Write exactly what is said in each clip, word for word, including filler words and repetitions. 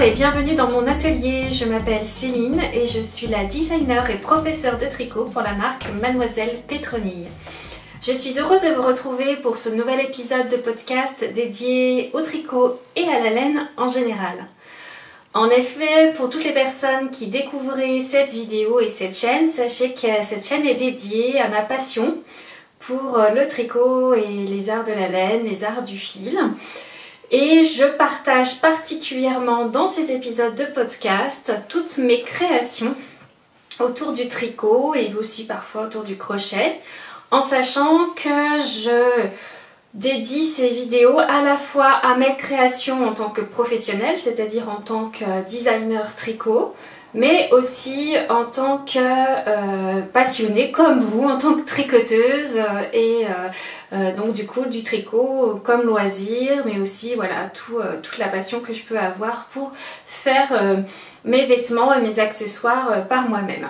et bienvenue dans mon atelier. Je m'appelle Céline et je suis la designer et professeure de tricot pour la marque Mademoiselle Pétronille. Je suis heureuse de vous retrouver pour ce nouvel épisode de podcast dédié au tricot et à la laine en général. En effet, pour toutes les personnes qui découvriraient cette vidéo et cette chaîne, sachez que cette chaîne est dédiée à ma passion pour le tricot et les arts de la laine, les arts du fil. Et je partage particulièrement dans ces épisodes de podcast toutes mes créations autour du tricot et aussi parfois autour du crochet, en sachant que je dédie ces vidéos à la fois à mes créations en tant que professionnelle, c'est-à-dire en tant que designer tricot, mais aussi en tant que euh, passionnée comme vous, en tant que tricoteuse et euh, euh, donc du coup du tricot comme loisir, mais aussi voilà tout, euh, toute la passion que je peux avoir pour faire euh, mes vêtements et mes accessoires euh, par moi-même.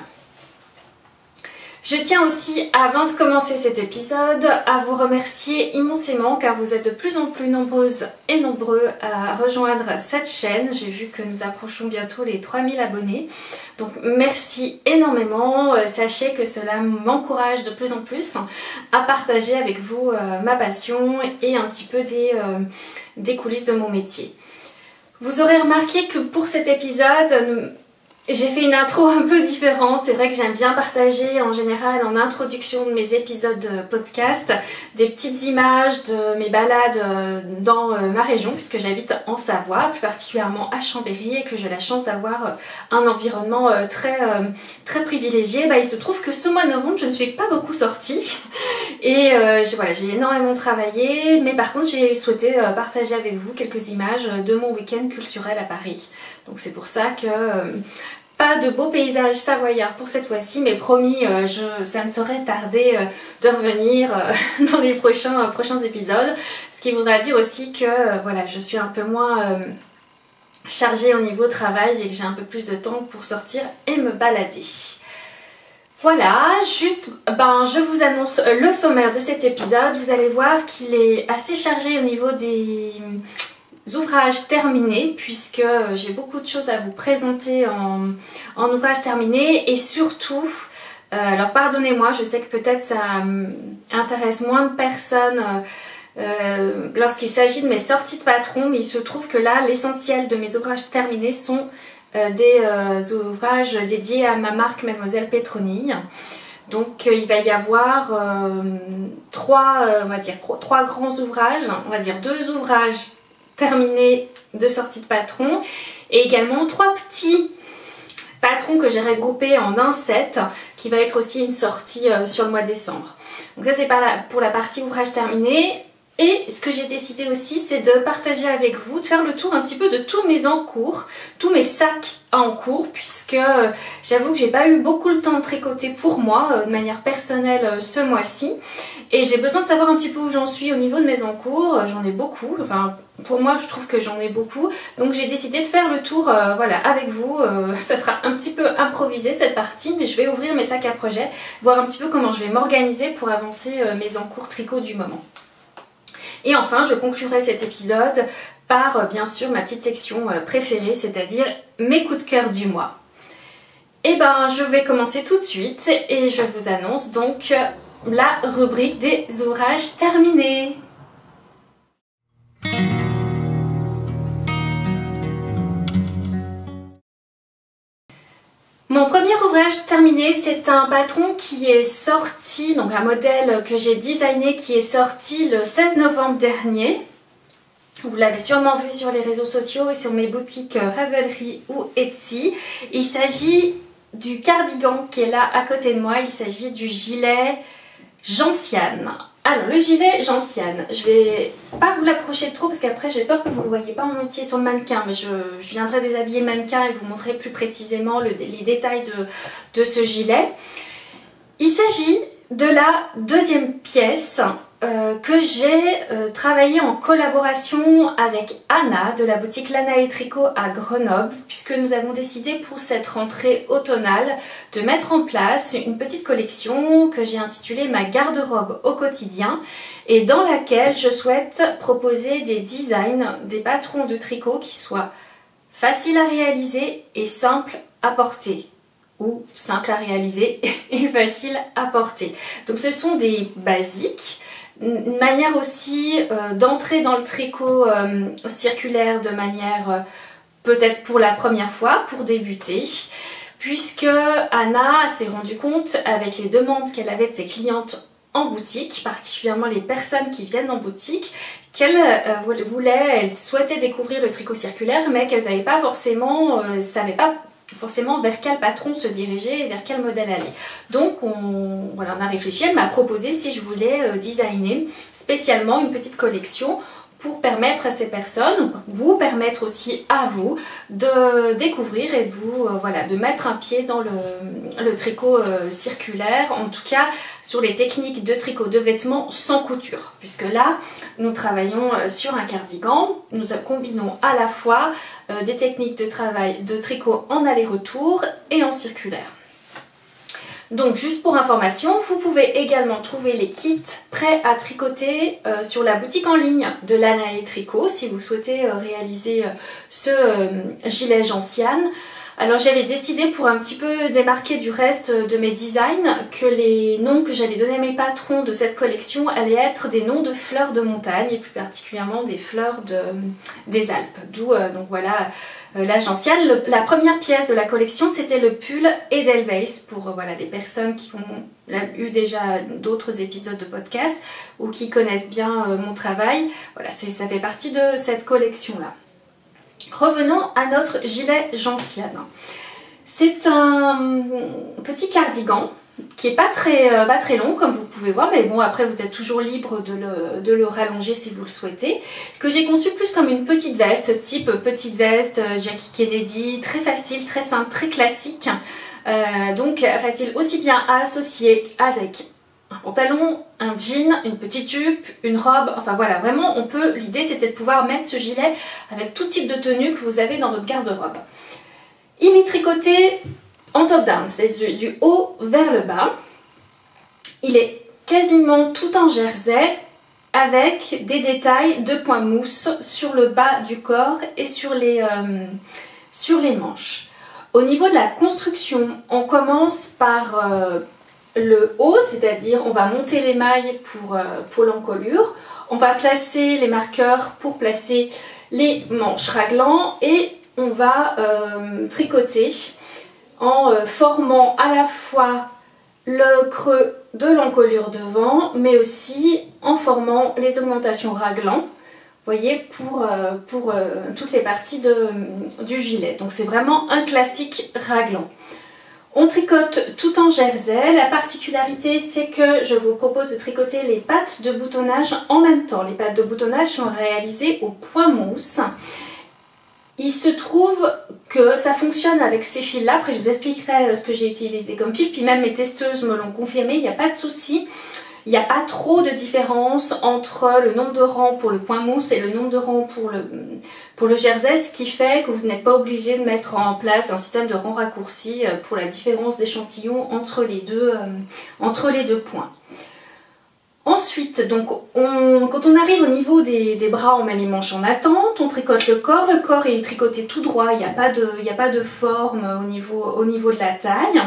Je tiens aussi, avant de commencer cet épisode, à vous remercier immensément car vous êtes de plus en plus nombreuses et nombreux à rejoindre cette chaîne. J'ai vu que nous approchons bientôt les trois mille abonnés. Donc merci énormément. Sachez que cela m'encourage de plus en plus à partager avec vous euh, ma passion et un petit peu des, euh, des coulisses de mon métier. Vous aurez remarqué que pour cet épisode, j'ai fait une intro un peu différente. C'est vrai que j'aime bien partager en général en introduction de mes épisodes podcast des petites images de mes balades dans ma région puisque j'habite en Savoie, plus particulièrement à Chambéry et que j'ai la chance d'avoir un environnement très, très privilégié. Bah, il se trouve que ce mois de novembre je ne suis pas beaucoup sortie et euh, voilà, j'ai énormément travaillé, mais par contre j'ai souhaité partager avec vous quelques images de mon week-end culturel à Paris. Donc c'est pour ça que euh, pas de beaux paysages savoyards pour cette fois-ci, mais promis, euh, je, ça ne saurait tarder euh, de revenir euh, dans les prochains, euh, prochains épisodes. Ce qui voudra dire aussi que euh, voilà, je suis un peu moins euh, chargée au niveau travail et que j'ai un peu plus de temps pour sortir et me balader. Voilà, juste, ben, je vous annonce le sommaire de cet épisode. Vous allez voir qu'il est assez chargé au niveau des ouvrages terminés puisque j'ai beaucoup de choses à vous présenter en, en ouvrages terminés et surtout, euh, alors pardonnez-moi, je sais que peut-être ça euh, intéresse moins de personnes euh, lorsqu'il s'agit de mes sorties de patron, mais il se trouve que là l'essentiel de mes ouvrages terminés sont euh, des euh, ouvrages dédiés à ma marque Mademoiselle Pétronille. Donc euh, il va y avoir euh, trois, euh, on va dire, trois grands ouvrages, on va dire deux ouvrages terminé de sortie de patron et également trois petits patrons que j'ai regroupés en un set qui va être aussi une sortie euh, sur le mois de décembre. Donc ça c'est pour la partie ouvrage terminé. Et ce que j'ai décidé aussi, c'est de partager avec vous, de faire le tour un petit peu de tous mes encours, tous mes sacs en cours, puisque euh, j'avoue que j'ai pas eu beaucoup le temps de tricoter pour moi, euh, de manière personnelle euh, ce mois-ci. Et j'ai besoin de savoir un petit peu où j'en suis au niveau de mes encours. J'en ai beaucoup, enfin pour moi je trouve que j'en ai beaucoup. Donc j'ai décidé de faire le tour euh, voilà, avec vous. Euh, ça sera un petit peu improvisé cette partie, mais je vais ouvrir mes sacs à projet, voir un petit peu comment je vais m'organiser pour avancer euh, mes encours tricot du moment. Et enfin, je conclurai cet épisode par, bien sûr, ma petite section préférée, c'est-à-dire mes coups de cœur du mois. Et ben, je vais commencer tout de suite et je vous annonce donc la rubrique des ouvrages terminés. Mon premier ouvrage terminé, c'est un patron qui est sorti, donc un modèle que j'ai designé qui est sorti le seize novembre dernier. Vous l'avez sûrement vu sur les réseaux sociaux et sur mes boutiques Ravelry ou Etsy. Il s'agit du cardigan qui est là à côté de moi, il s'agit du gilet Gentiane. Alors le gilet Gentiane, je vais pas vous l'approcher trop parce qu'après j'ai peur que vous ne le voyez pas en entier sur le mannequin, mais je, je viendrai déshabiller le mannequin et vous montrer plus précisément le, les détails de, de ce gilet. Il s'agit de la deuxième pièce euh, que j'ai euh, travaillée en collaboration avec Anna de la boutique Lana et Tricot à Grenoble, puisque nous avons décidé pour cette rentrée automnale de mettre en place une petite collection que j'ai intitulée Ma garde-robe au quotidien et dans laquelle je souhaite proposer des designs, des patrons de tricot qui soient facile à réaliser et simple à porter. Ou simple à réaliser et facile à porter. Donc ce sont des basiques. Une manière aussi euh, d'entrer dans le tricot euh, circulaire de manière euh, peut-être pour la première fois, pour débuter. Puisque Anna s'est rendue compte avec les demandes qu'elle avait de ses clientes en boutique, particulièrement les personnes qui viennent en boutique, qu'elle euh, voulait, elle souhaitait découvrir le tricot circulaire, mais qu'elles n'avaient pas forcément, euh, savaient pas forcément vers quel patron se diriger et vers quel modèle aller. Donc on, voilà, on a réfléchi, elle m'a proposé si je voulais euh, designer spécialement une petite collection pour permettre à ces personnes, vous permettre aussi à vous de découvrir et de vous, euh, voilà, de mettre un pied dans le, le tricot euh, circulaire, en tout cas sur les techniques de tricot de vêtements sans couture, puisque là nous travaillons euh, sur un cardigan, nous combinons à la fois euh, des techniques de travail de tricot en aller-retour et en circulaire. Donc juste pour information, vous pouvez également trouver les kits prêts à tricoter euh, sur la boutique en ligne de Lanae Tricot si vous souhaitez euh, réaliser euh, ce euh, gilet gentiane. Alors j'avais décidé pour un petit peu démarquer du reste de mes designs que les noms que j'allais donner à mes patrons de cette collection allaient être des noms de fleurs de montagne et plus particulièrement des fleurs de, des Alpes. D'où euh, donc voilà euh, la gentiane. Le, la première pièce de la collection c'était le pull Edelweiss pour euh, voilà, des personnes qui ont là, eu déjà d'autres épisodes de podcast ou qui connaissent bien euh, mon travail. Voilà, ça fait partie de cette collection là. Revenons à notre gilet gentiane. C'est un petit cardigan qui n'est pas très, euh, pas très long comme vous pouvez voir, mais bon après vous êtes toujours libre de le, de le rallonger si vous le souhaitez, que j'ai conçu plus comme une petite veste, type petite veste Jackie Kennedy, très facile, très simple, très classique, euh, donc facile aussi bien à associer avec un pantalon, un jean, une petite jupe, une robe, enfin voilà, vraiment on peut, l'idée c'était de pouvoir mettre ce gilet avec tout type de tenue que vous avez dans votre garde-robe. Il est tricoté en top-down, c'est-à-dire du, du haut vers le bas. Il est quasiment tout en jersey avec des détails de point mousse sur le bas du corps et sur les, euh, sur les manches. Au niveau de la construction, on commence par euh, le haut, c'est-à-dire on va monter les mailles pour, euh, pour l'encolure, on va placer les marqueurs pour placer les manches raglant et on va euh, tricoter en euh, formant à la fois le creux de l'encolure devant mais aussi en formant les augmentations raglant, vous voyez, pour, euh, pour euh, toutes les parties de, du gilet. Donc c'est vraiment un classique raglant. On tricote tout en jersey. La particularité, c'est que je vous propose de tricoter les pattes de boutonnage en même temps. Les pattes de boutonnage sont réalisées au point mousse. Il se trouve que ça fonctionne avec ces fils-là. Après, je vous expliquerai ce que j'ai utilisé comme fil. Puis même mes testeuses me l'ont confirmé, il n'y a pas de souci. Il n'y a pas trop de différence entre le nombre de rangs pour le point mousse et le nombre de rangs pour le, pour le jersey, ce qui fait que vous n'êtes pas obligé de mettre en place un système de rangs raccourcis pour la différence d'échantillons entre les deux, euh, entre les deux points. Ensuite, donc, on, quand on arrive au niveau des, des bras, on met les manches en attente, on tricote le corps. Le corps est tricoté tout droit, il n'y a pas de, il n'y a pas de forme au niveau, au niveau de la taille.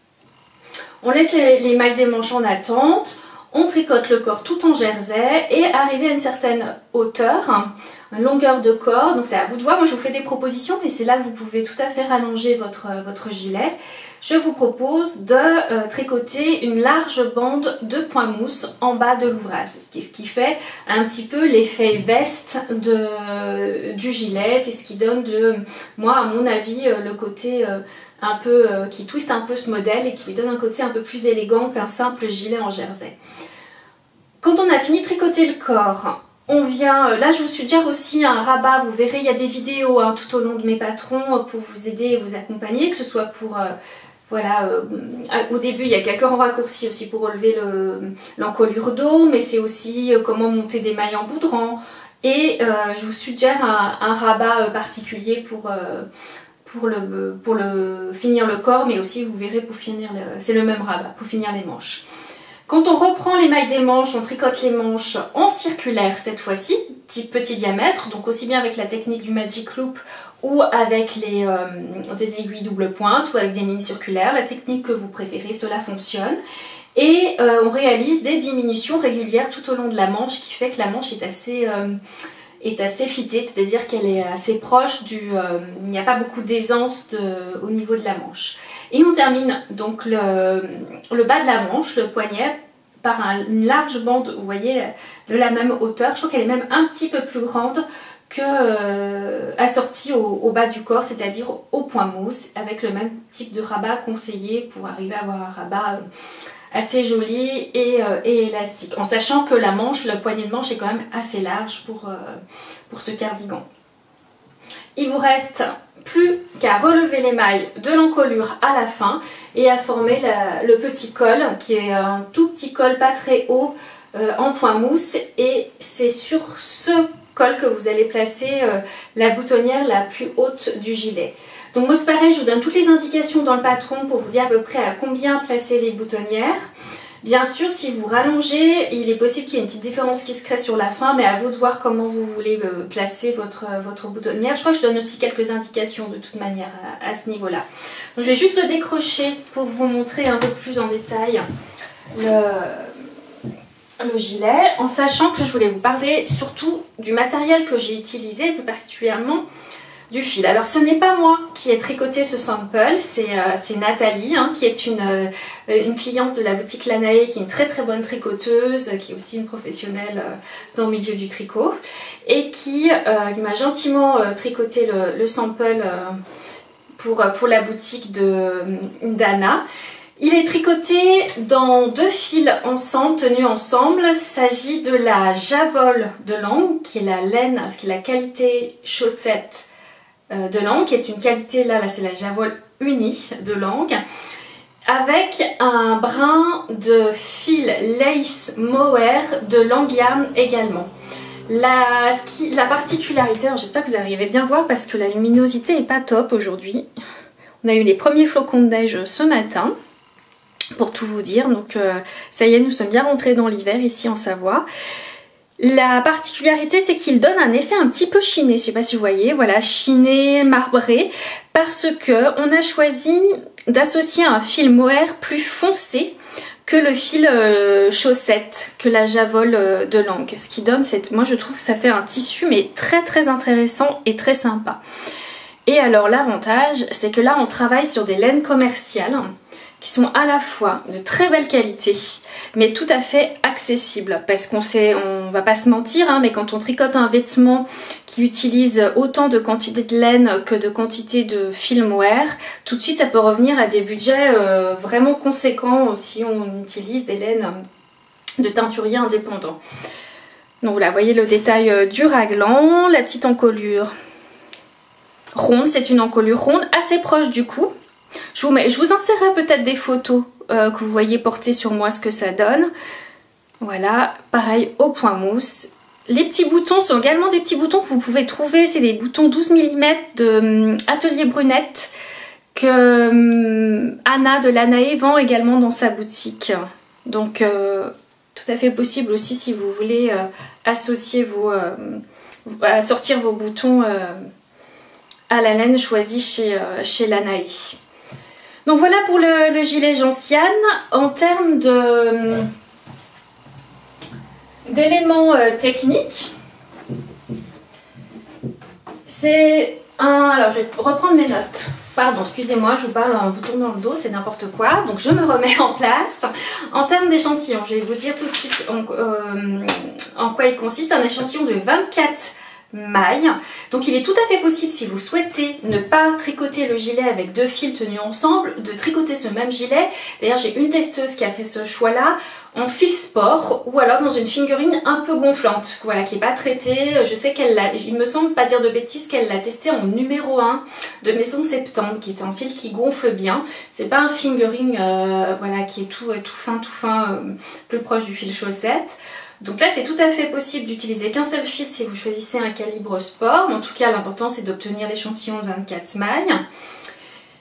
On laisse les, les mailles des manches en attente. On tricote le corps tout en jersey et arrivé à une certaine hauteur, une longueur de corps, donc c'est à vous de voir, moi je vous fais des propositions mais c'est là que vous pouvez tout à fait rallonger votre, votre gilet. Je vous propose de euh, tricoter une large bande de point mousse en bas de l'ouvrage, ce qui, ce qui fait un petit peu l'effet veste de, du gilet, c'est ce qui donne de, moi à mon avis, le côté euh, un peu, euh, qui twiste un peu ce modèle et qui lui donne un côté un peu plus élégant qu'un simple gilet en jersey. Quand on a fini de tricoter le corps, on vient, là je vous suggère aussi un rabat, vous verrez il y a des vidéos hein, tout au long de mes patrons pour vous aider et vous accompagner, que ce soit pour, euh, voilà, euh, au début il y a quelques rangs raccourcis aussi pour relever l'encolure dos, mais c'est aussi euh, comment monter des mailles en boudran et euh, je vous suggère un, un rabat euh, particulier pour... Euh, Pour, le, pour le, finir le corps, mais aussi vous verrez pour finir, le, c'est le même rabat, pour finir les manches. Quand on reprend les mailles des manches, on tricote les manches en circulaire cette fois-ci, type petit diamètre, donc aussi bien avec la technique du Magic Loop ou avec les, euh, des aiguilles double pointe ou avec des mini circulaires, la technique que vous préférez, cela fonctionne. Et euh, on réalise des diminutions régulières tout au long de la manche, qui fait que la manche est assez, euh, est assez fitée, c'est-à-dire qu'elle est assez proche du... Euh, il n'y a pas beaucoup d'aisance de, au niveau de la manche. Et on termine donc le, le bas de la manche, le poignet, par un, une large bande, vous voyez, de la même hauteur. Je trouve qu'elle est même un petit peu plus grande que euh, assortie au, au bas du corps, c'est-à-dire au point mousse, avec le même type de rabat conseillé pour arriver à avoir un rabat euh, assez joli et, euh, et élastique. En sachant que la manche, le poignet de manche est quand même assez large pour, euh, pour ce cardigan. Il vous reste plus qu'à relever les mailles de l'encolure à la fin et à former la, le petit col qui est un tout petit col pas très haut euh, en point mousse, et c'est sur ce col que vous allez placer euh, la boutonnière la plus haute du gilet. Donc moi c'est pareil, je vous donne toutes les indications dans le patron pour vous dire à peu près à combien placer les boutonnières. Bien sûr, si vous rallongez, il est possible qu'il y ait une petite différence qui se crée sur la fin, mais à vous de voir comment vous voulez placer votre, votre boutonnière. Je crois que je donne aussi quelques indications de toute manière à, à ce niveau-là. Donc, je vais juste le décrocher pour vous montrer un peu plus en détail le, le gilet, en sachant que je voulais vous parler surtout du matériel que j'ai utilisé, plus particulièrement du fil. Alors ce n'est pas moi qui ai tricoté ce sample, c'est euh, Nathalie hein, qui est une, euh, une cliente de la boutique Lanae, qui est une très très bonne tricoteuse, qui est aussi une professionnelle euh, dans le milieu du tricot, et qui, euh, qui m'a gentiment euh, tricoté le, le sample euh, pour, pour la boutique d'Anna. Il est tricoté dans deux fils ensemble, tenus ensemble. Il s'agit de la Javol de Langue, qui est la laine, qui est la qualité chaussette de Langue, qui est une qualité, là, là c'est la Javol Uni de Langue, avec un brin de fil lace mohair de Langue Yarn également. La, ce qui, la particularité, j'espère que vous arrivez bien voir parce que la luminosité est pas top aujourd'hui. On a eu les premiers flocons de neige ce matin, pour tout vous dire, donc euh, ça y est, nous sommes bien rentrés dans l'hiver ici en Savoie. La particularité, c'est qu'il donne un effet un petit peu chiné, je ne sais pas si vous voyez, voilà, chiné, marbré, parce que on a choisi d'associer un fil mohair plus foncé que le fil euh, chaussette, que la Javol euh, de Langue. Ce qui donne, c'est, moi je trouve que ça fait un tissu mais très très intéressant et très sympa. Et alors l'avantage, c'est que là on travaille sur des laines commerciales qui sont à la fois de très belle qualité, mais tout à fait accessibles, parce qu'on sait, on va pas se mentir, hein, mais quand on tricote un vêtement qui utilise autant de quantité de laine que de quantité de fil mohair, tout de suite ça peut revenir à des budgets euh, vraiment conséquents si on utilise des laines de teinturiers indépendants. Donc voilà, vous voyez le détail euh, du raglan, la petite encolure ronde, c'est une encolure ronde assez proche du cou. Je vous, mets, je vous insérerai peut-être des photos euh, que vous voyez porter sur moi ce que ça donne. Voilà, pareil au point mousse. Les petits boutons sont également des petits boutons que vous pouvez trouver. C'est des boutons douze millimètres de um, Atelier Brunette que um, Anna de Lanae vend également dans sa boutique. Donc euh, tout à fait possible aussi si vous voulez euh, associer vos, euh, assortir vos boutons euh, à la laine choisie chez, euh, chez Lanae. Donc voilà pour le, le gilet gentiane. En termes de d'éléments euh, techniques, c'est un... Alors je vais reprendre mes notes. Pardon, excusez-moi, je vous parle en vous tournant le dos, c'est n'importe quoi. Donc je me remets en place. En termes d'échantillon, je vais vous dire tout de suite en, euh, en quoi il consiste. Un échantillon de vingt-quatre mailles. Donc il est tout à fait possible, si vous souhaitez ne pas tricoter le gilet avec deux fils tenus ensemble, de tricoter ce même gilet. D'ailleurs j'ai une testeuse qui a fait ce choix là en fil sport, ou alors dans une fingering un peu gonflante, voilà, qui n'est pas traitée. Je sais qu'elle l'a, il me semble pas dire de bêtises, qu'elle l'a testé en numéro un de Maison Septembre, qui est un fil qui gonfle bien. C'est pas un fingering euh, voilà, qui est tout, tout fin tout fin, euh, plus proche du fil chaussette. Donc là c'est tout à fait possible d'utiliser qu'un seul fil si vous choisissez un calibre. calibre sport, mais en tout cas l'important c'est d'obtenir l'échantillon de vingt-quatre mailles.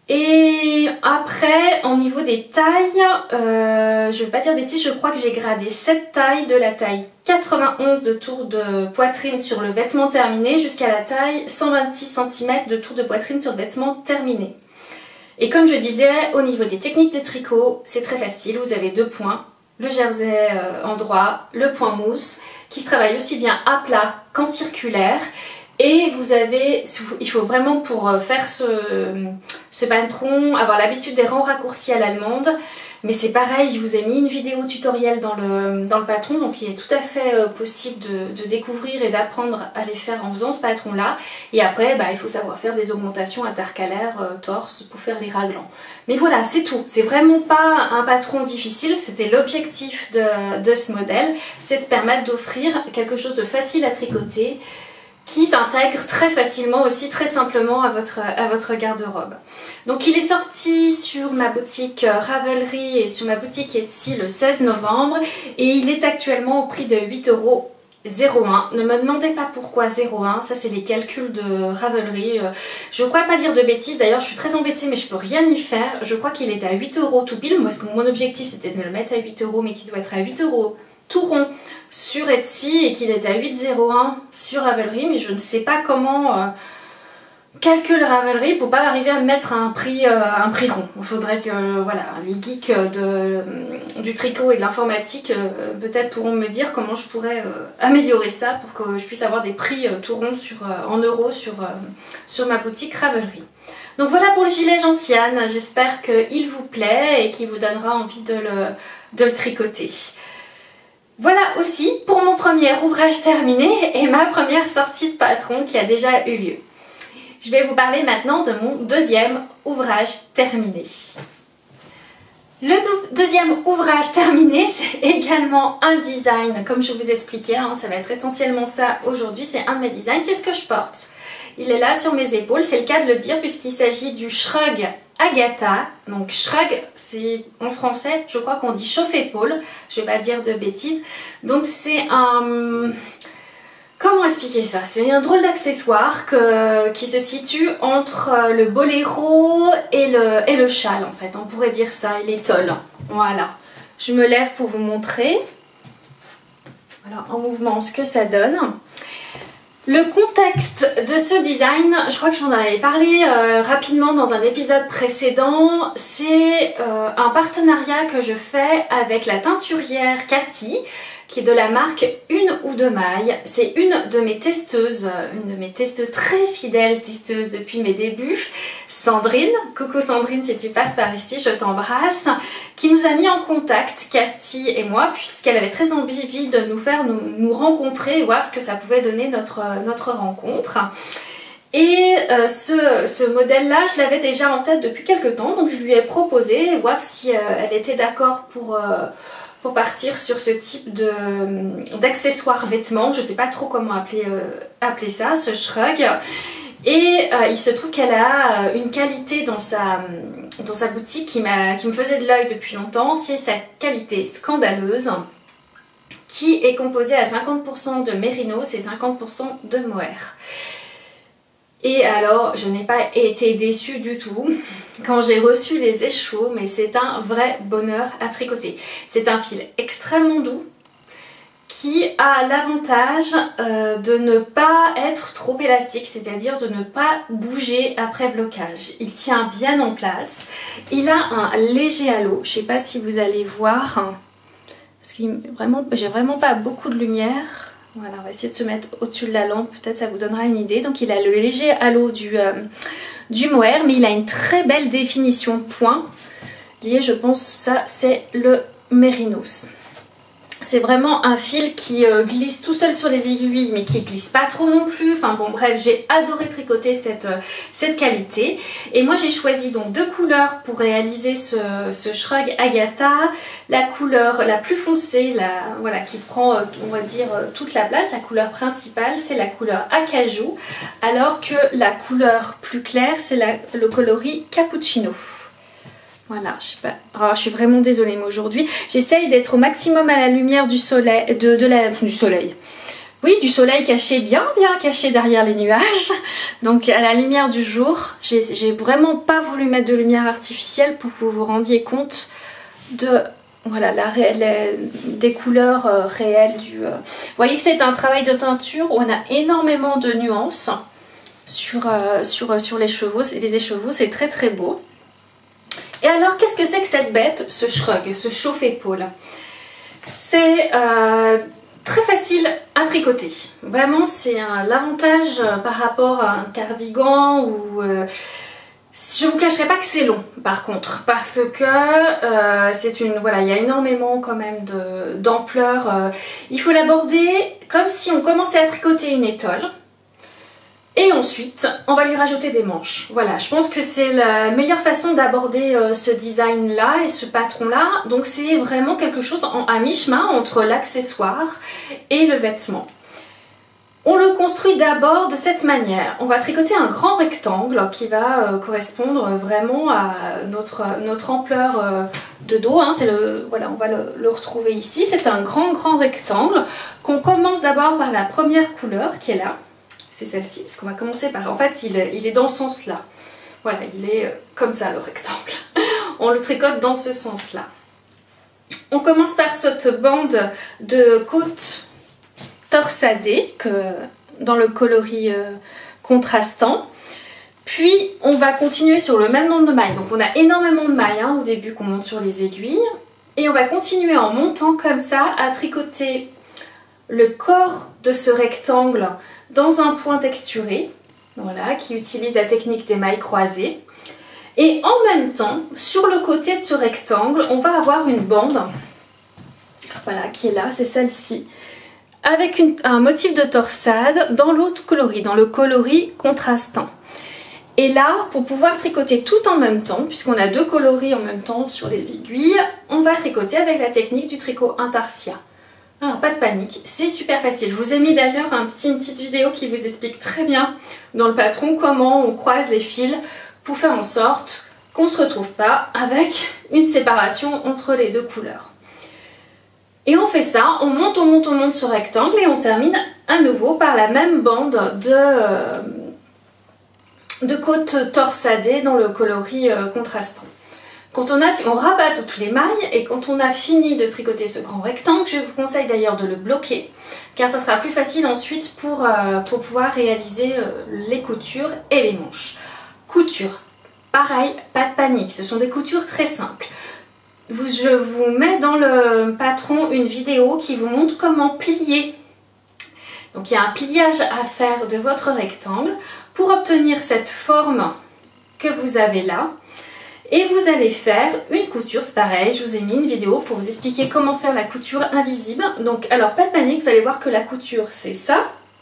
Et après, au niveau des tailles, euh, je ne vais pas dire bêtise, je crois que j'ai gradé sept tailles, de la taille quatre-vingt-onze de tour de poitrine sur le vêtement terminé jusqu'à la taille cent vingt-six centimètres de tour de poitrine sur le vêtement terminé. Et comme je disais, au niveau des techniques de tricot, c'est très facile, vous avez deux points, le jersey euh, en droit, le point mousse, qui se travaille aussi bien à plat qu'en circulaire. Et vous avez, il faut vraiment pour faire ce, ce patron avoir l'habitude des rangs raccourcis à l'allemande. Mais c'est pareil, je vous ai mis une vidéo tutoriel dans le, dans le patron, donc il est tout à fait possible de, de découvrir et d'apprendre à les faire en faisant ce patron-là. Et après, bah, il faut savoir faire des augmentations intercalaires, euh, torse, pour faire les raglans. Mais voilà, c'est tout. C'est vraiment pas un patron difficile, c'était l'objectif de, de ce modèle, c'est de permettre d'offrir quelque chose de facile à tricoter, qui s'intègre très facilement aussi, très simplement à votre, à votre garde-robe. Donc il est sorti sur ma boutique Ravelry et sur ma boutique Etsy le seize novembre et il est actuellement au prix de huit euros zéro un. Ne me demandez pas pourquoi zéro un, ça c'est les calculs de Ravelry. Je ne crois pas dire de bêtises, d'ailleurs je suis très embêtée mais je peux rien y faire. Je crois qu'il est à huit euros tout pile, moi mon objectif c'était de le mettre à huit euros mais qu'il doit être à huit euros tout rond sur Etsy et qu'il est à huit euros zéro un sur Ravelry, mais je ne sais pas comment euh, calculer Ravelry pour pas arriver à mettre un prix, euh, un prix rond. Il faudrait que euh, voilà, les geeks de, euh, du tricot et de l'informatique euh, peut-être pourront me dire comment je pourrais euh, améliorer ça pour que je puisse avoir des prix euh, tout ronds sur, euh, en euros sur, euh, sur ma boutique Ravelry. Donc voilà pour le gilet gentiane, j'espère qu'il vous plaît et qu'il vous donnera envie de le, de le tricoter. Voilà aussi pour mon premier ouvrage terminé et ma première sortie de patron qui a déjà eu lieu. Je vais vous parler maintenant de mon deuxième ouvrage terminé. Le deuxième ouvrage terminé, c'est également un design, comme je vous expliquais, hein, ça va être essentiellement ça aujourd'hui, c'est un de mes designs, c'est ce que je porte. Il est là sur mes épaules, c'est le cas de le dire puisqu'il s'agit du Shrug Agatha. Donc Shrug, c'est en français, je crois qu'on dit chauffe-épaule, je vais pas dire de bêtises. Donc c'est un... Comment expliquer ça? C'est un drôle d'accessoire que... qui se situe entre le boléro et le... et le châle en fait, on pourrait dire ça, et l'étole. Voilà, je me lève pour vous montrer. Voilà, en mouvement, ce que ça donne. Le contexte de ce design, je crois que je vous en avais parlé euh, rapidement dans un épisode précédent, c'est euh, un partenariat que je fais avec la teinturière Cathy, qui est de la marque Une ou Deux Mailles. C'est une de mes testeuses, une de mes testeuses très fidèles, testeuses depuis mes débuts, Sandrine. Coucou Sandrine, si tu passes par ici, je t'embrasse. Qui nous a mis en contact, Cathy et moi, puisqu'elle avait très envie de nous faire nous, nous rencontrer et voir ce que ça pouvait donner notre, notre rencontre. Et euh, ce, ce modèle-là, je l'avais déjà en tête depuis quelques temps, donc je lui ai proposé, voir si euh, elle était d'accord pour... Euh, pour partir sur ce type d'accessoires vêtements, je ne sais pas trop comment appeler, euh, appeler ça, ce shrug. Et euh, il se trouve qu'elle a une qualité dans sa, dans sa boutique qui, qui me faisait de l'œil depuis longtemps, c'est sa qualité scandaleuse, qui est composée à cinquante pour cent de mérinos et cinquante pour cent de mohair. Et alors, je n'ai pas été déçue du tout quand j'ai reçu les écheveaux, mais c'est un vrai bonheur à tricoter. C'est un fil extrêmement doux qui a l'avantage euh, de ne pas être trop élastique, c'est-à-dire de ne pas bouger après blocage. Il tient bien en place. Il a un léger halo, je ne sais pas si vous allez voir, hein, parce que vraiment, j'ai vraiment pas beaucoup de lumière. Voilà, on va essayer de se mettre au-dessus de la lampe, peut-être ça vous donnera une idée. Donc il a le léger halo du, euh, du mohair, mais il a une très belle définition point. Lié, je pense, ça c'est le mérinos. C'est vraiment un fil qui euh, glisse tout seul sur les aiguilles, mais qui glisse pas trop non plus. Enfin bon, bref, j'ai adoré tricoter cette, euh, cette qualité. Et moi, j'ai choisi donc deux couleurs pour réaliser ce, ce Shrug Agatha. La couleur la plus foncée, la, voilà, qui prend, euh, on va dire, euh, toute la place. La couleur principale, c'est la couleur acajou, alors que la couleur plus claire, c'est le coloris cappuccino. Voilà, je sais pas. Oh, je suis vraiment désolée, mais aujourd'hui, j'essaye d'être au maximum à la lumière du soleil, de, de la, du soleil, Oui, du soleil caché, bien bien caché derrière les nuages. Donc à la lumière du jour, j'ai vraiment pas voulu mettre de lumière artificielle pour que vous vous rendiez compte de voilà, la, la, des couleurs euh, réelles. Du, euh... Vous voyez que c'est un travail de teinture où on a énormément de nuances sur, euh, sur, sur les chevaux, les écheveaux, c'est très très beau. Et alors qu'est-ce que c'est que cette bête, ce shrug, ce chauffe-épaule? C'est... Euh, très facile à tricoter. Vraiment, c'est l'avantage euh, par rapport à un cardigan ou... Euh, je vous cacherai pas que c'est long, par contre, parce que euh, c'est une... Voilà, il y a énormément quand même d'ampleur. Euh, il faut l'aborder comme si on commençait à tricoter une étole. Et ensuite, on va lui rajouter des manches. Voilà, je pense que c'est la meilleure façon d'aborder euh, ce design-là et ce patron-là. Donc c'est vraiment quelque chose en, à mi-chemin entre l'accessoire et le vêtement. On le construit d'abord de cette manière. On va tricoter un grand rectangle qui va euh, correspondre vraiment à notre, notre ampleur euh, de dos. Hein. C'est le, voilà, on va le, le retrouver ici. C'est un grand, grand rectangle qu'on commence d'abord par la première couleur qui est là. C'est celle-ci, parce qu'on va commencer par... En fait, il, il est dans ce sens-là. Voilà, il est comme ça, le rectangle. On le tricote dans ce sens-là. On commence par cette bande de côte torsadée, que, dans le coloris euh, contrastant. Puis, on va continuer sur le même nombre de mailles. Donc, on a énormément de mailles hein, au début qu'on monte sur les aiguilles. Et on va continuer en montant comme ça à tricoter le corps de ce rectangle dans un point texturé, voilà, qui utilise la technique des mailles croisées. Et en même temps, sur le côté de ce rectangle, on va avoir une bande, voilà, qui est là, c'est celle-ci, avec une, un motif de torsade dans l'autre coloris, dans le coloris contrastant. Et là, pour pouvoir tricoter tout en même temps, puisqu'on a deux coloris en même temps sur les aiguilles, on va tricoter avec la technique du tricot intarsia. Alors pas de panique, c'est super facile. Je vous ai mis d'ailleurs un petit, une petite vidéo qui vous explique très bien dans le patron comment on croise les fils pour faire en sorte qu'on ne se retrouve pas avec une séparation entre les deux couleurs. Et on fait ça, on monte, on monte, on monte ce rectangle et on termine à nouveau par la même bande de, euh, de côte torsadée dans le coloris euh, contrastant. Quand on, a, on rabat toutes les mailles et quand on a fini de tricoter ce grand rectangle, je vous conseille d'ailleurs de le bloquer car ça sera plus facile ensuite pour, euh, pour pouvoir réaliser euh, les coutures et les manches. Couture, pareil, pas de panique, ce sont des coutures très simples. Vous, je vous mets dans le patron une vidéo qui vous montre comment plier. Donc il y a un pliage à faire de votre rectangle pour obtenir cette forme que vous avez là. Et vous allez faire une couture, c'est pareil, je vous ai mis une vidéo pour vous expliquer comment faire la couture invisible. Donc, alors pas de panique, vous allez voir que la couture c'est ça.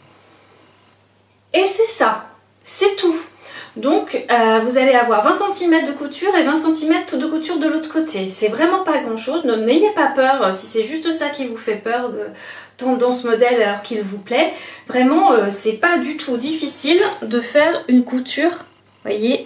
Et c'est ça, c'est tout. Donc, euh, vous allez avoir vingt centimètres de couture et vingt centimètres de couture de l'autre côté. C'est vraiment pas grand chose, n'ayez pas peur si c'est juste ça qui vous fait peur de, dans, dans ce modèle alors qu'il vous plaît. Vraiment, euh, c'est pas du tout difficile de faire une couture, voyez.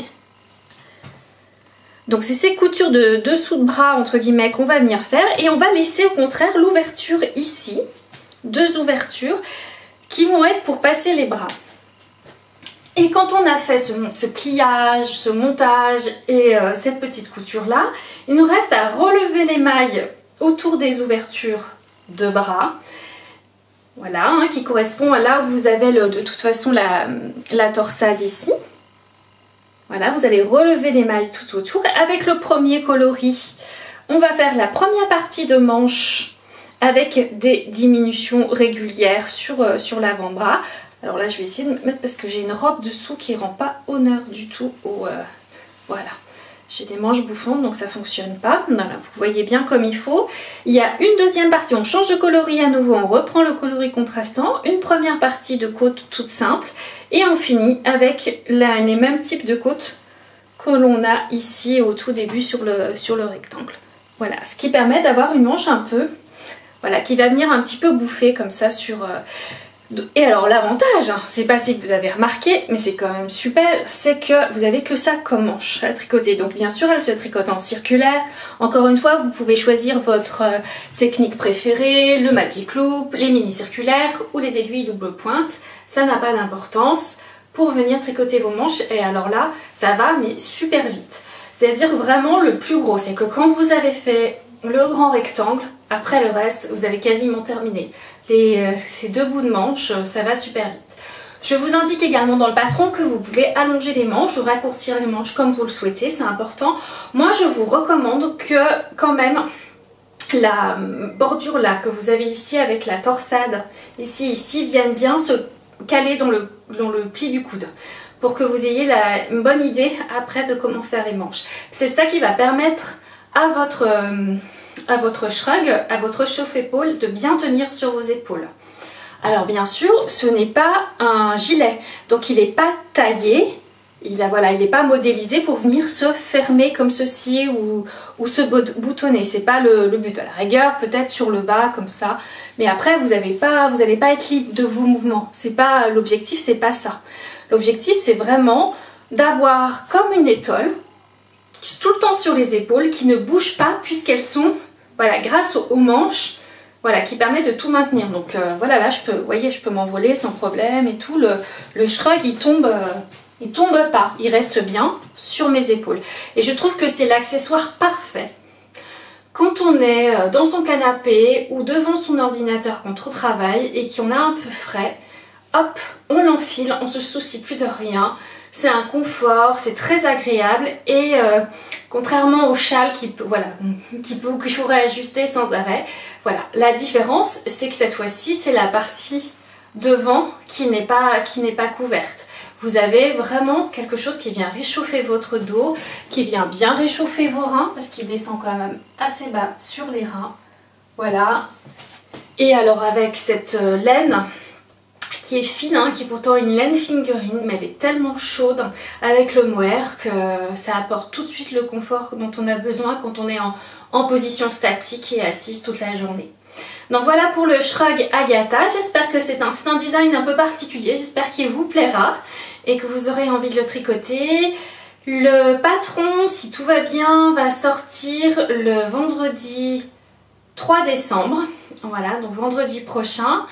Donc c'est ces coutures de dessous de bras entre guillemets qu'on va venir faire et on va laisser au contraire l'ouverture ici, deux ouvertures qui vont être pour passer les bras. Et quand on a fait ce, ce pliage, ce montage et euh, cette petite couture là, il nous reste à relever les mailles autour des ouvertures de bras. Voilà, hein, qui correspond à là où vous avez le, de toute façon la, la torsade ici. Voilà, vous allez relever les mailles tout autour. Avec le premier coloris, on va faire la première partie de manche avec des diminutions régulières sur, euh, sur l'avant-bras. Alors là, je vais essayer de me mettre parce que j'ai une robe dessous qui ne rend pas honneur du tout au... Euh, voilà, j'ai des manches bouffantes donc ça ne fonctionne pas. Voilà, vous voyez bien comme il faut. Il y a une deuxième partie, on change de coloris à nouveau, on reprend le coloris contrastant. Une première partie de côte toute simple. Et on finit avec la, les mêmes types de côtes que l'on a ici au tout début sur le, sur le rectangle. Voilà, ce qui permet d'avoir une manche un peu, voilà, qui va venir un petit peu bouffer comme ça sur... Euh, Et alors l'avantage, hein, c'est pas si vous avez remarqué, mais c'est quand même super, c'est que vous avez que ça comme manche à tricoter. Donc bien sûr elle se tricote en circulaire. Encore une fois, vous pouvez choisir votre euh, technique préférée, le magic loop, les mini circulaires ou les aiguilles double pointe. Ça n'a pas d'importance pour venir tricoter vos manches. Et alors là, ça va mais super vite. C'est-à-dire vraiment le plus gros, c'est que quand vous avez fait le grand rectangle, après le reste, vous avez quasiment terminé. Les, euh, ces deux bouts de manche, ça va super vite. Je vous indique également dans le patron que vous pouvez allonger les manches ou raccourcir les manches comme vous le souhaitez, c'est important. Moi, je vous recommande que quand même la bordure là que vous avez ici avec la torsade, ici, ici, vienne bien se caler dans le, dans le pli du coude, pour que vous ayez la, une bonne idée après de comment faire les manches. C'est ça qui va permettre à votre... Euh, à votre shrug, à votre chauffe-épaule de bien tenir sur vos épaules. Alors bien sûr, ce n'est pas un gilet, donc il n'est pas taillé, il a, voilà, il n'est pas modélisé pour venir se fermer comme ceci ou, ou se boutonner. C'est pas le, le but. À la rigueur, peut-être sur le bas comme ça, mais après vous n'allez pas, vous n'allez pas être libre de vos mouvements. C'est pas l'objectif, c'est pas ça. L'objectif, c'est vraiment d'avoir comme une étole tout le temps sur les épaules qui ne bouge pas puisqu'elles sont voilà, grâce aux, aux manches, voilà, qui permet de tout maintenir. Donc euh, voilà, là je peux, vous voyez, je peux m'envoler sans problème et tout. Le, le shrug il tombe, euh, il tombe pas, il reste bien sur mes épaules. Et je trouve que c'est l'accessoire parfait. Quand on est dans son canapé ou devant son ordinateur quand on travaille et qu'on a un peu frais, hop, on l'enfile, on se soucie plus de rien. C'est un confort, c'est très agréable et euh, contrairement au châle qui peut, voilà, qui peut, qu'il faudrait ajuster sans arrêt, voilà, la différence c'est que cette fois-ci c'est la partie devant qui n'est pas, qui n'est pas couverte. Vous avez vraiment quelque chose qui vient réchauffer votre dos, qui vient bien réchauffer vos reins parce qu'il descend quand même assez bas sur les reins, voilà. Et alors avec cette euh, laine qui est fine, hein, qui est pourtant une laine fingering, mais elle est tellement chaude avec le mohair que ça apporte tout de suite le confort dont on a besoin quand on est en, en position statique et assise toute la journée. Donc voilà pour le shrug Agatha, j'espère que c'est un, un design un peu particulier, j'espère qu'il vous plaira et que vous aurez envie de le tricoter. Le patron, si tout va bien, va sortir le vendredi trois décembre, voilà, donc vendredi prochain.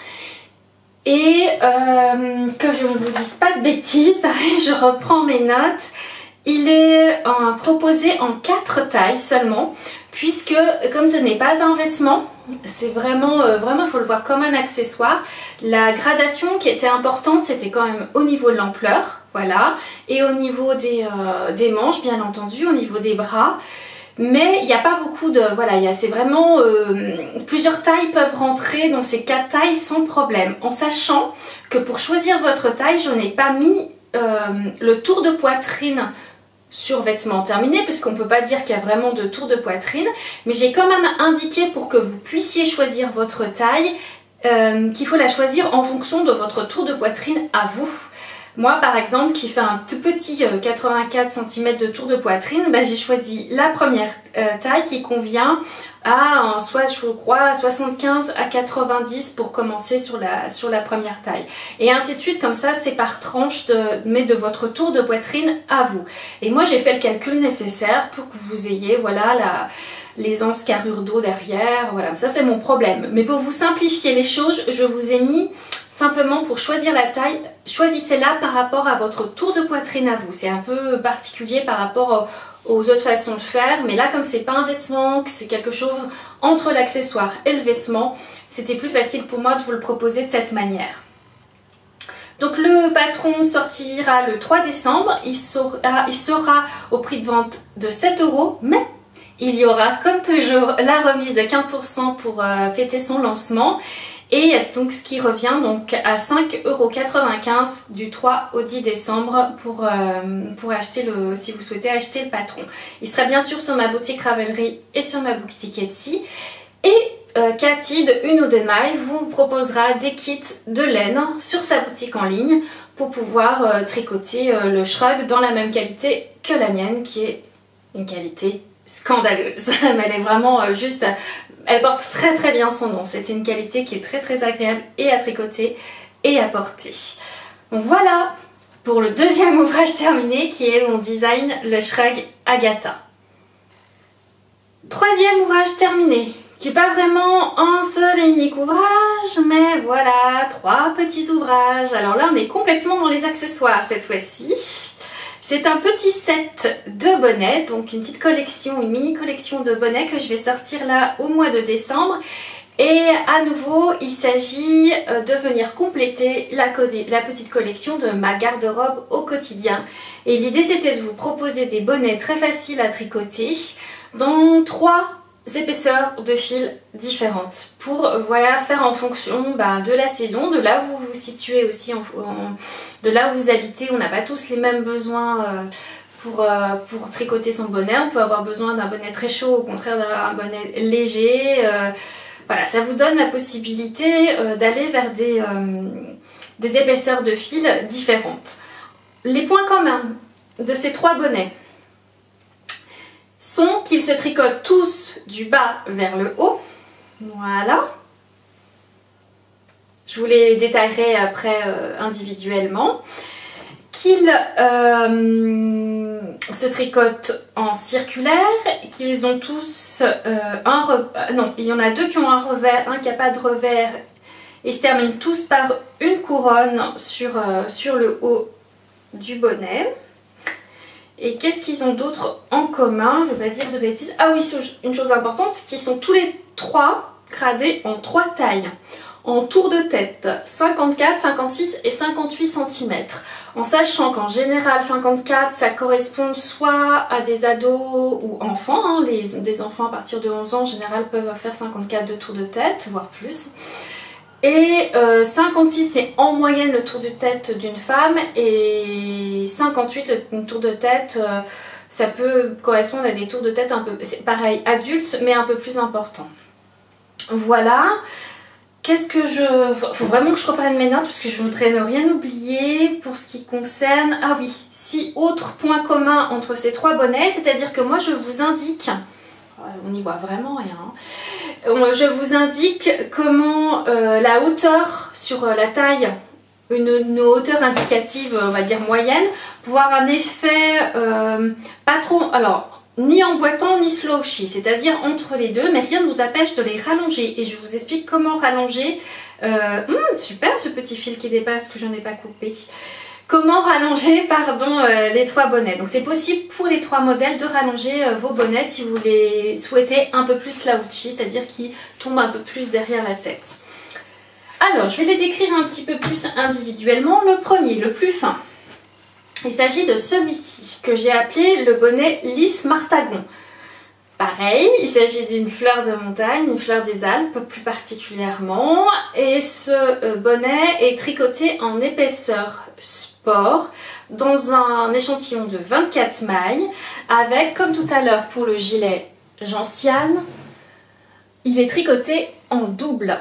Et euh, que je ne vous dise pas de bêtises, pareil, je reprends mes notes. Il est euh, proposé en quatre tailles seulement, puisque comme ce n'est pas un vêtement, c'est vraiment, euh, vraiment, il faut le voir comme un accessoire. La gradation qui était importante, c'était quand même au niveau de l'ampleur, voilà, et au niveau des, euh, des manches, bien entendu, au niveau des bras. Mais il n'y a pas beaucoup de... Voilà, c'est vraiment... Euh, plusieurs tailles peuvent rentrer dans ces quatre tailles sans problème. En sachant que pour choisir votre taille, je n'ai pas mis euh, le tour de poitrine sur vêtements terminés, puisqu'on ne peut pas dire qu'il y a vraiment de tour de poitrine. Mais j'ai quand même indiqué pour que vous puissiez choisir votre taille, euh, qu'il faut la choisir en fonction de votre tour de poitrine à vous. Moi par exemple qui fait un tout petit euh, quatre-vingt-quatre centimètres de tour de poitrine, bah, j'ai choisi la première euh, taille qui convient à euh, soit je crois soixante-quinze à quatre-vingt-dix pour commencer sur la, sur la première taille. Et ainsi de suite, comme ça c'est par tranche de, mais de votre tour de poitrine à vous. Et moi j'ai fait le calcul nécessaire pour que vous ayez voilà la... les onze carrures d'eau derrière, voilà, ça c'est mon problème. Mais pour vous simplifier les choses, je vous ai mis simplement pour choisir la taille, choisissez-la par rapport à votre tour de poitrine à vous. C'est un peu particulier par rapport aux autres façons de faire, mais là comme c'est pas un vêtement, que c'est quelque chose entre l'accessoire et le vêtement, c'était plus facile pour moi de vous le proposer de cette manière. Donc le patron sortira le trois décembre, il sera, il sera au prix de vente de sept euros, mais il y aura comme toujours la remise de quinze pour cent pour euh, fêter son lancement. Et donc ce qui revient donc à cinq euros quatre-vingt-quinze du trois au dix décembre pour, euh, pour acheter le, si vous souhaitez acheter le patron. Il sera bien sûr sur ma boutique Ravelry et sur ma boutique Etsy. Et euh, Cathy de Une ou Deux Mailles vous proposera des kits de laine sur sa boutique en ligne pour pouvoir euh, tricoter euh, le shrug dans la même qualité que la mienne, qui est une qualité scandaleuse. Elle est vraiment euh, juste... Elle porte très très bien son nom. C'est une qualité qui est très très agréable et à tricoter et à porter. Donc voilà pour le deuxième ouvrage terminé qui est mon design le shrug Agatha. Troisième ouvrage terminé, qui n'est pas vraiment un seul et unique ouvrage, mais voilà, trois petits ouvrages. Alors là on est complètement dans les accessoires cette fois-ci. C'est un petit set de bonnets, donc une petite collection, une mini collection de bonnets que je vais sortir là au mois de décembre. Et à nouveau, il s'agit de venir compléter la, la petite collection de ma garde-robe au quotidien. Et l'idée c'était de vous proposer des bonnets très faciles à tricoter dans trois épaisseurs de fils différentes pour voilà, faire en fonction bah, de la saison, de là où vous vous situez aussi, en, en, de là où vous habitez. On n'a pas tous les mêmes besoins euh, pour, euh, pour tricoter son bonnet. On peut avoir besoin d'un bonnet très chaud, au contraire d'un bonnet léger. Euh, voilà, ça vous donne la possibilité euh, d'aller vers des, euh, des épaisseurs de fils différentes. Les points communs de ces trois bonnets sont qu'ils se tricotent tous du bas vers le haut. Voilà. Je vous les détaillerai après euh, individuellement. Qu'ils euh, se tricotent en circulaire, qu'ils ont tous euh, un revers. Non, il y en a deux qui ont un revers, un qui n'a pas de revers. Et se terminent tous par une couronne sur, euh, sur le haut du bonnet. Et qu'est-ce qu'ils ont d'autre en commun? Je ne vais pas dire de bêtises. Ah oui, une chose importante, qui sont tous les trois gradés en trois tailles. En tour de tête, cinquante-quatre, cinquante-six et cinquante-huit centimètres. En sachant qu'en général, cinquante-quatre, ça correspond soit à des ados ou enfants. Hein, les, des enfants à partir de onze ans, en général, peuvent faire cinquante-quatre de tour de tête, voire plus. Et euh, cinquante-six c'est en moyenne le tour de tête d'une femme et cinquante-huit le tour de tête euh, ça peut correspondre à des tours de tête un peu, c'est pareil, adultes mais un peu plus importants. Voilà. Qu'est-ce que je... Faut vraiment que je reprenne mes notes parce que je voudrais ne rien oublier pour ce qui concerne... Ah oui, si autre point commun entre ces trois bonnets, c'est-à-dire que moi je vous indique... On n'y voit vraiment rien. Je vous indique comment euh, la hauteur sur la taille, une, une hauteur indicative, on va dire moyenne, pour avoir un effet euh, pas trop, alors ni emboîtant ni slouchy, c'est-à-dire entre les deux, mais rien ne vous empêche de les rallonger. Et je vous explique comment rallonger. Euh, hum, super ce petit fil qui dépasse que je n'ai pas coupé. Comment rallonger pardon, euh, les trois bonnets. Donc c'est possible pour les trois modèles de rallonger euh, vos bonnets si vous les souhaitez un peu plus slouchy, c'est-à-dire qu'ils tombent un peu plus derrière la tête. Alors je vais les décrire un petit peu plus individuellement. Le premier, le plus fin, il s'agit de celui-ci que j'ai appelé le bonnet lisse Martagon. Pareil, il s'agit d'une fleur de montagne, une fleur des Alpes plus particulièrement. Et ce euh, bonnet est tricoté en épaisseur sport dans un échantillon de vingt-quatre mailles avec, comme tout à l'heure pour le gilet gentiane, il est tricoté en double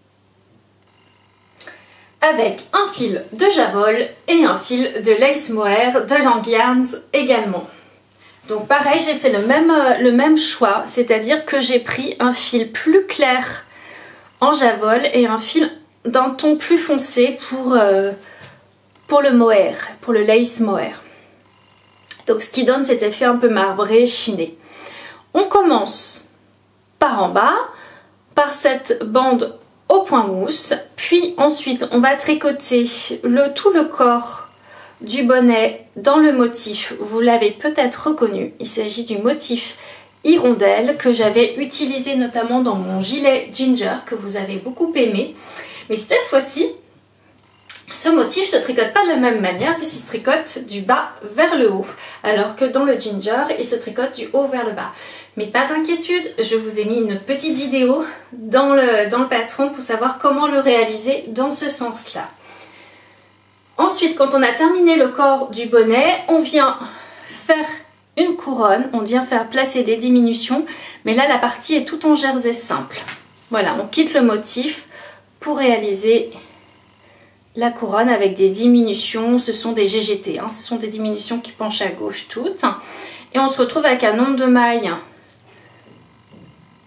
avec un fil de Javol et un fil de lace mohair de Langerns également. Donc pareil, j'ai fait le même, le même choix, c'est-à-dire que j'ai pris un fil plus clair en Javol et un fil d'un ton plus foncé pour, euh, pour le mohair, pour le lace mohair. Donc ce qui donne cet effet un peu marbré, chiné. On commence par en bas, par cette bande au point mousse, puis ensuite on va tricoter le, tout le corps du bonnet dans le motif, vous l'avez peut-être reconnu, il s'agit du motif hirondelle que j'avais utilisé notamment dans mon gilet ginger que vous avez beaucoup aimé. Mais cette fois-ci, ce motif se tricote pas de la même manière puisqu'il se tricote du bas vers le haut, alors que dans le ginger, il se tricote du haut vers le bas. Mais pas d'inquiétude, je vous ai mis une petite vidéo dans le, dans le patron pour savoir comment le réaliser dans ce sens-là. Ensuite, quand on a terminé le corps du bonnet, on vient faire une couronne, on vient faire placer des diminutions, mais là la partie est tout en jersey simple. Voilà, on quitte le motif pour réaliser la couronne avec des diminutions, ce sont des G G T, hein, ce sont des diminutions qui penchent à gauche toutes. Et on se retrouve avec un nombre de mailles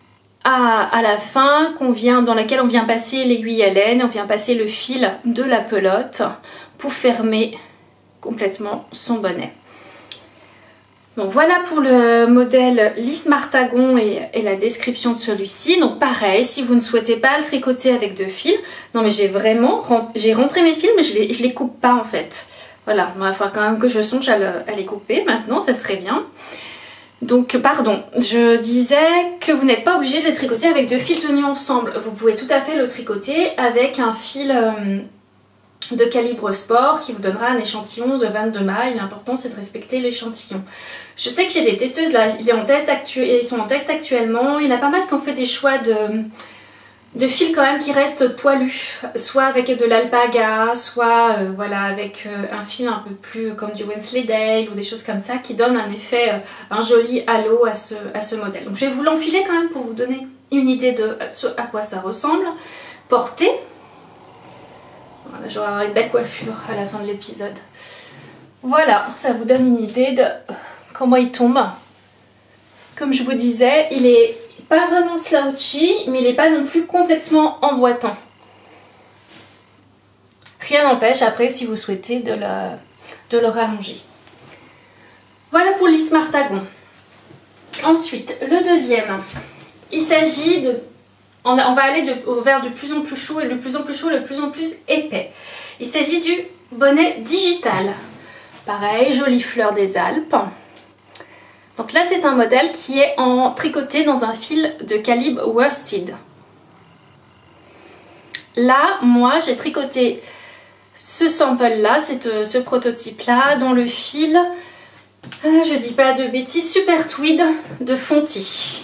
à, à la fin qu'on vient, dans laquelle on vient passer l'aiguille à laine, on vient passer le fil de la pelote pour fermer complètement son bonnet. Donc voilà pour le modèle Lisse Martagon et, et la description de celui-ci. Donc pareil, si vous ne souhaitez pas le tricoter avec deux fils, non mais j'ai vraiment, j'ai rentré mes fils mais je les, je les coupe pas en fait. Voilà, il va falloir quand même que je songe à, le, à les couper maintenant, ça serait bien. Donc pardon, je disais que vous n'êtes pas obligé de le tricoter avec deux fils tenus ensemble. Vous pouvez tout à fait le tricoter avec un fil euh, de calibre sport qui vous donnera un échantillon de vingt-deux mailles. L'important c'est de respecter l'échantillon. Je sais que j'ai des testeuses là, il est en test actu... ils sont en test actuellement. Il y en a pas mal qui ont fait des choix de, de fils quand même qui restent poilus, soit avec de l'alpaga, soit euh, voilà, avec euh, un fil un peu plus comme du Wensleydale ou des choses comme ça qui donnent un effet, euh, un joli halo à ce, à ce modèle. Donc je vais vous l'enfiler quand même pour vous donner une idée de à quoi ça ressemble. Porté. Voilà, j'aurai une belle coiffure à la fin de l'épisode. Voilà, ça vous donne une idée de comment il tombe. Comme je vous disais, il est pas vraiment slouchy, mais il n'est pas non plus complètement emboîtant. Rien n'empêche après si vous souhaitez de le, de le rallonger. Voilà pour Lisse Martagon. Ensuite, le deuxième, il s'agit de... On va aller de, au vert de plus en plus chaud et de plus en plus chaud, de plus en plus épais. Il s'agit du bonnet digital. Pareil, jolie fleur des Alpes. Donc là, c'est un modèle qui est en tricoté dans un fil de calibre worsted. Là, moi, j'ai tricoté ce sample-là, ce prototype-là, dans le fil, euh, je dis pas de bêtises, Super Tweed de Fonty.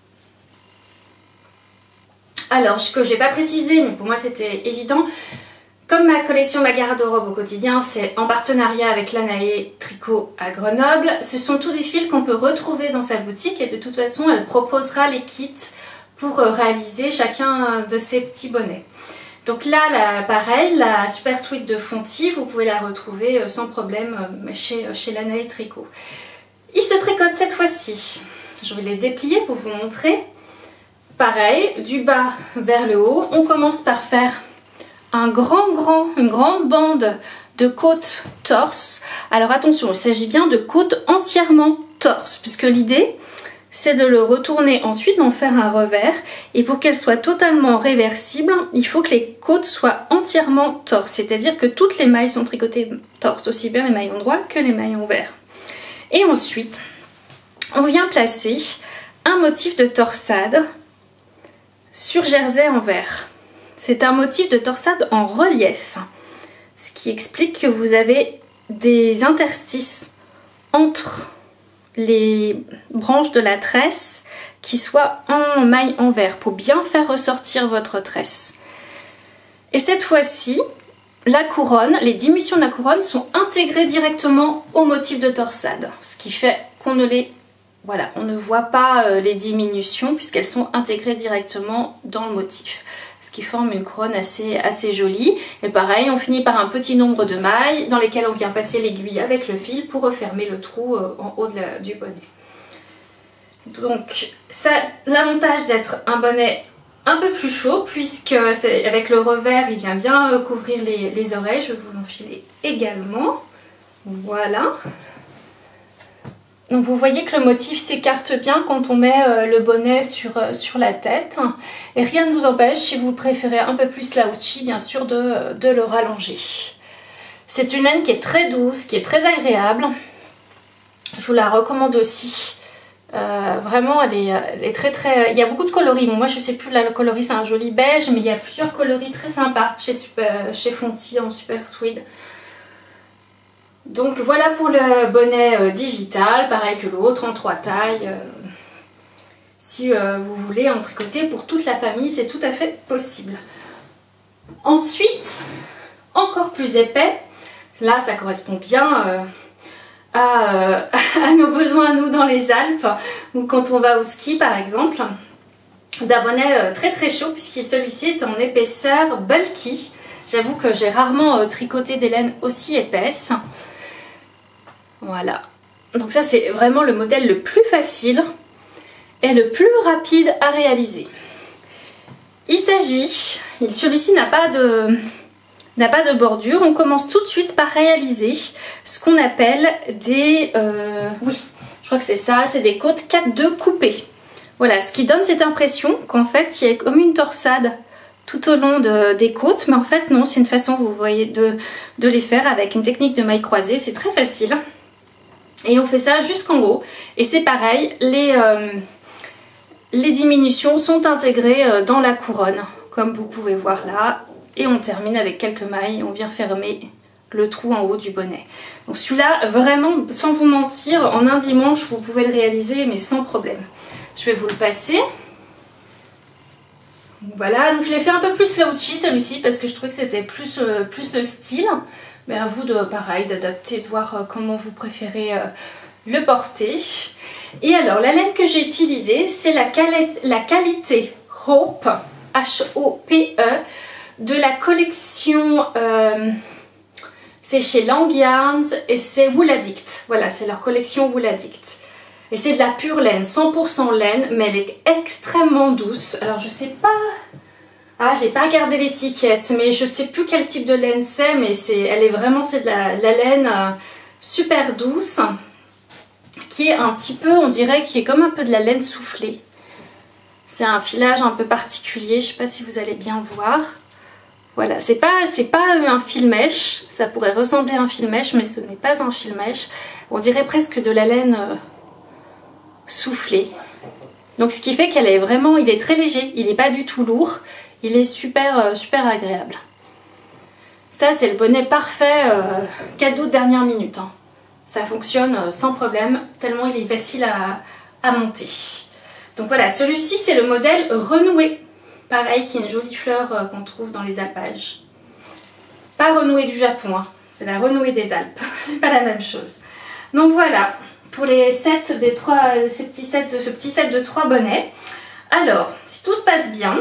Alors, ce que j'ai pas précisé, mais pour moi c'était évident, comme ma collection Ma garde-robe au quotidien, c'est en partenariat avec l'Anaé Tricot à Grenoble, ce sont tous des fils qu'on peut retrouver dans sa boutique et de toute façon, elle proposera les kits pour réaliser chacun de ces petits bonnets. Donc là, là pareil, la Super Tweed de Fonty, vous pouvez la retrouver sans problème chez, chez l'Anaé Tricot. Il se tricote cette fois-ci. Je vais les déplier pour vous montrer. Pareil, du bas vers le haut, on commence par faire un grand, grand, une grande bande de côte torse. Alors attention, il s'agit bien de côte entièrement torse, puisque l'idée, c'est de le retourner ensuite, d'en faire un revers. Et pour qu'elle soit totalement réversible, il faut que les côtes soient entièrement torse, c'est-à-dire que toutes les mailles sont tricotées torse, aussi bien les mailles en droit que les mailles en vert. Et ensuite, on vient placer un motif de torsade sur jersey en vert. C'est un motif de torsade en relief, ce qui explique que vous avez des interstices entre les branches de la tresse qui soient en maille en vert pour bien faire ressortir votre tresse. Et cette fois-ci, la couronne, les diminutions de la couronne sont intégrées directement au motif de torsade, ce qui fait qu'on ne les Voilà, on ne voit pas euh, les diminutions puisqu'elles sont intégrées directement dans le motif. Ce qui forme une couronne assez, assez jolie. Et pareil, on finit par un petit nombre de mailles dans lesquelles on vient passer l'aiguille avec le fil pour refermer le trou euh, en haut de la, du bonnet. Donc, ça l'avantage d'être un bonnet un peu plus chaud puisque avec le revers, il vient bien euh, couvrir les, les oreilles. Je vais vous l'enfiler également. Voilà. Donc vous voyez que le motif s'écarte bien quand on met euh, le bonnet sur, euh, sur la tête. Et rien ne vous empêche, si vous préférez un peu plus slouchy, bien sûr, de, de le rallonger. C'est une laine qui est très douce, qui est très agréable. Je vous la recommande aussi. Euh, vraiment, elle est, elle est très très... Il y a beaucoup de coloris. Bon, moi, je sais plus, là, le coloris, c'est un joli beige, mais il y a plusieurs coloris très sympas chez, Super, chez Fonty en Super Tweed. Donc voilà pour le bonnet euh, digital, pareil que l'autre, en trois tailles. Euh, si euh, vous voulez en tricoter pour toute la famille, c'est tout à fait possible. Ensuite, encore plus épais, là ça correspond bien euh, à, euh, à nos besoins, nous, dans les Alpes, ou quand on va au ski par exemple, d'un bonnet euh, très très chaud, puisque celui-ci est en épaisseur bulky. J'avoue que j'ai rarement euh, tricoté des laines aussi épaisses. Voilà, donc ça c'est vraiment le modèle le plus facile est le plus rapide à réaliser. Il s'agit, celui-ci n'a pas de, n'a pas de bordure, on commence tout de suite par réaliser ce qu'on appelle des, euh, oui, je crois que c'est ça, c'est des côtes quatre deux coupées. Voilà, ce qui donne cette impression qu'en fait il y a comme une torsade tout au long de, des côtes, mais en fait non, c'est une façon, vous voyez, de, de les faire avec une technique de maille croisée, c'est très facile. Et on fait ça jusqu'en haut, et c'est pareil, les, euh, les diminutions sont intégrées euh, dans la couronne, comme vous pouvez voir là, et on termine avec quelques mailles, on vient fermer le trou en haut du bonnet. Donc celui-là, vraiment, sans vous mentir, en un dimanche, vous pouvez le réaliser, mais sans problème. Je vais vous le passer. Voilà, donc je l'ai fait un peu plus slouchy celui-ci parce que je trouvais que c'était plus, euh, plus le style. Mais à vous de pareil, d'adapter, de voir euh, comment vous préférez euh, le porter. Et alors, la laine que j'ai utilisée, c'est la, quali la qualité Hope, H O P E, de la collection, euh, c'est chez Lang Yarns et c'est Wool Addict. Voilà, c'est leur collection Wool Addict. Et c'est de la pure laine, cent pour cent laine, mais elle est extrêmement douce. Alors je sais pas... Ah, j'ai pas regardé l'étiquette, mais je sais plus quel type de laine c'est, mais c'est, elle est vraiment, c'est de la, la laine euh, super douce, qui est un petit peu, on dirait, qui est comme un peu de la laine soufflée. C'est un filage un peu particulier, je sais pas si vous allez bien voir. Voilà, c'est pas, c'est pas un fil mèche, ça pourrait ressembler à un fil mèche, mais ce n'est pas un fil mèche. On dirait presque de la laine... Euh, soufflé. Donc ce qui fait qu'elle est vraiment, il est très léger, il n'est pas du tout lourd, il est super euh, super agréable. Ça c'est le bonnet parfait, euh, cadeau de dernière minute. Hein. Ça fonctionne euh, sans problème, tellement il est facile à, à monter. Donc voilà, celui-ci c'est le modèle renoué. Pareil, qui est une jolie fleur euh, qu'on trouve dans les alpages. Pas renoué du Japon, hein. C'est la renouée des Alpes, c'est pas la même chose. Donc voilà. Pour les sets des trois, ces petits sets de, ce petit set de trois bonnets. Alors, si tout se passe bien,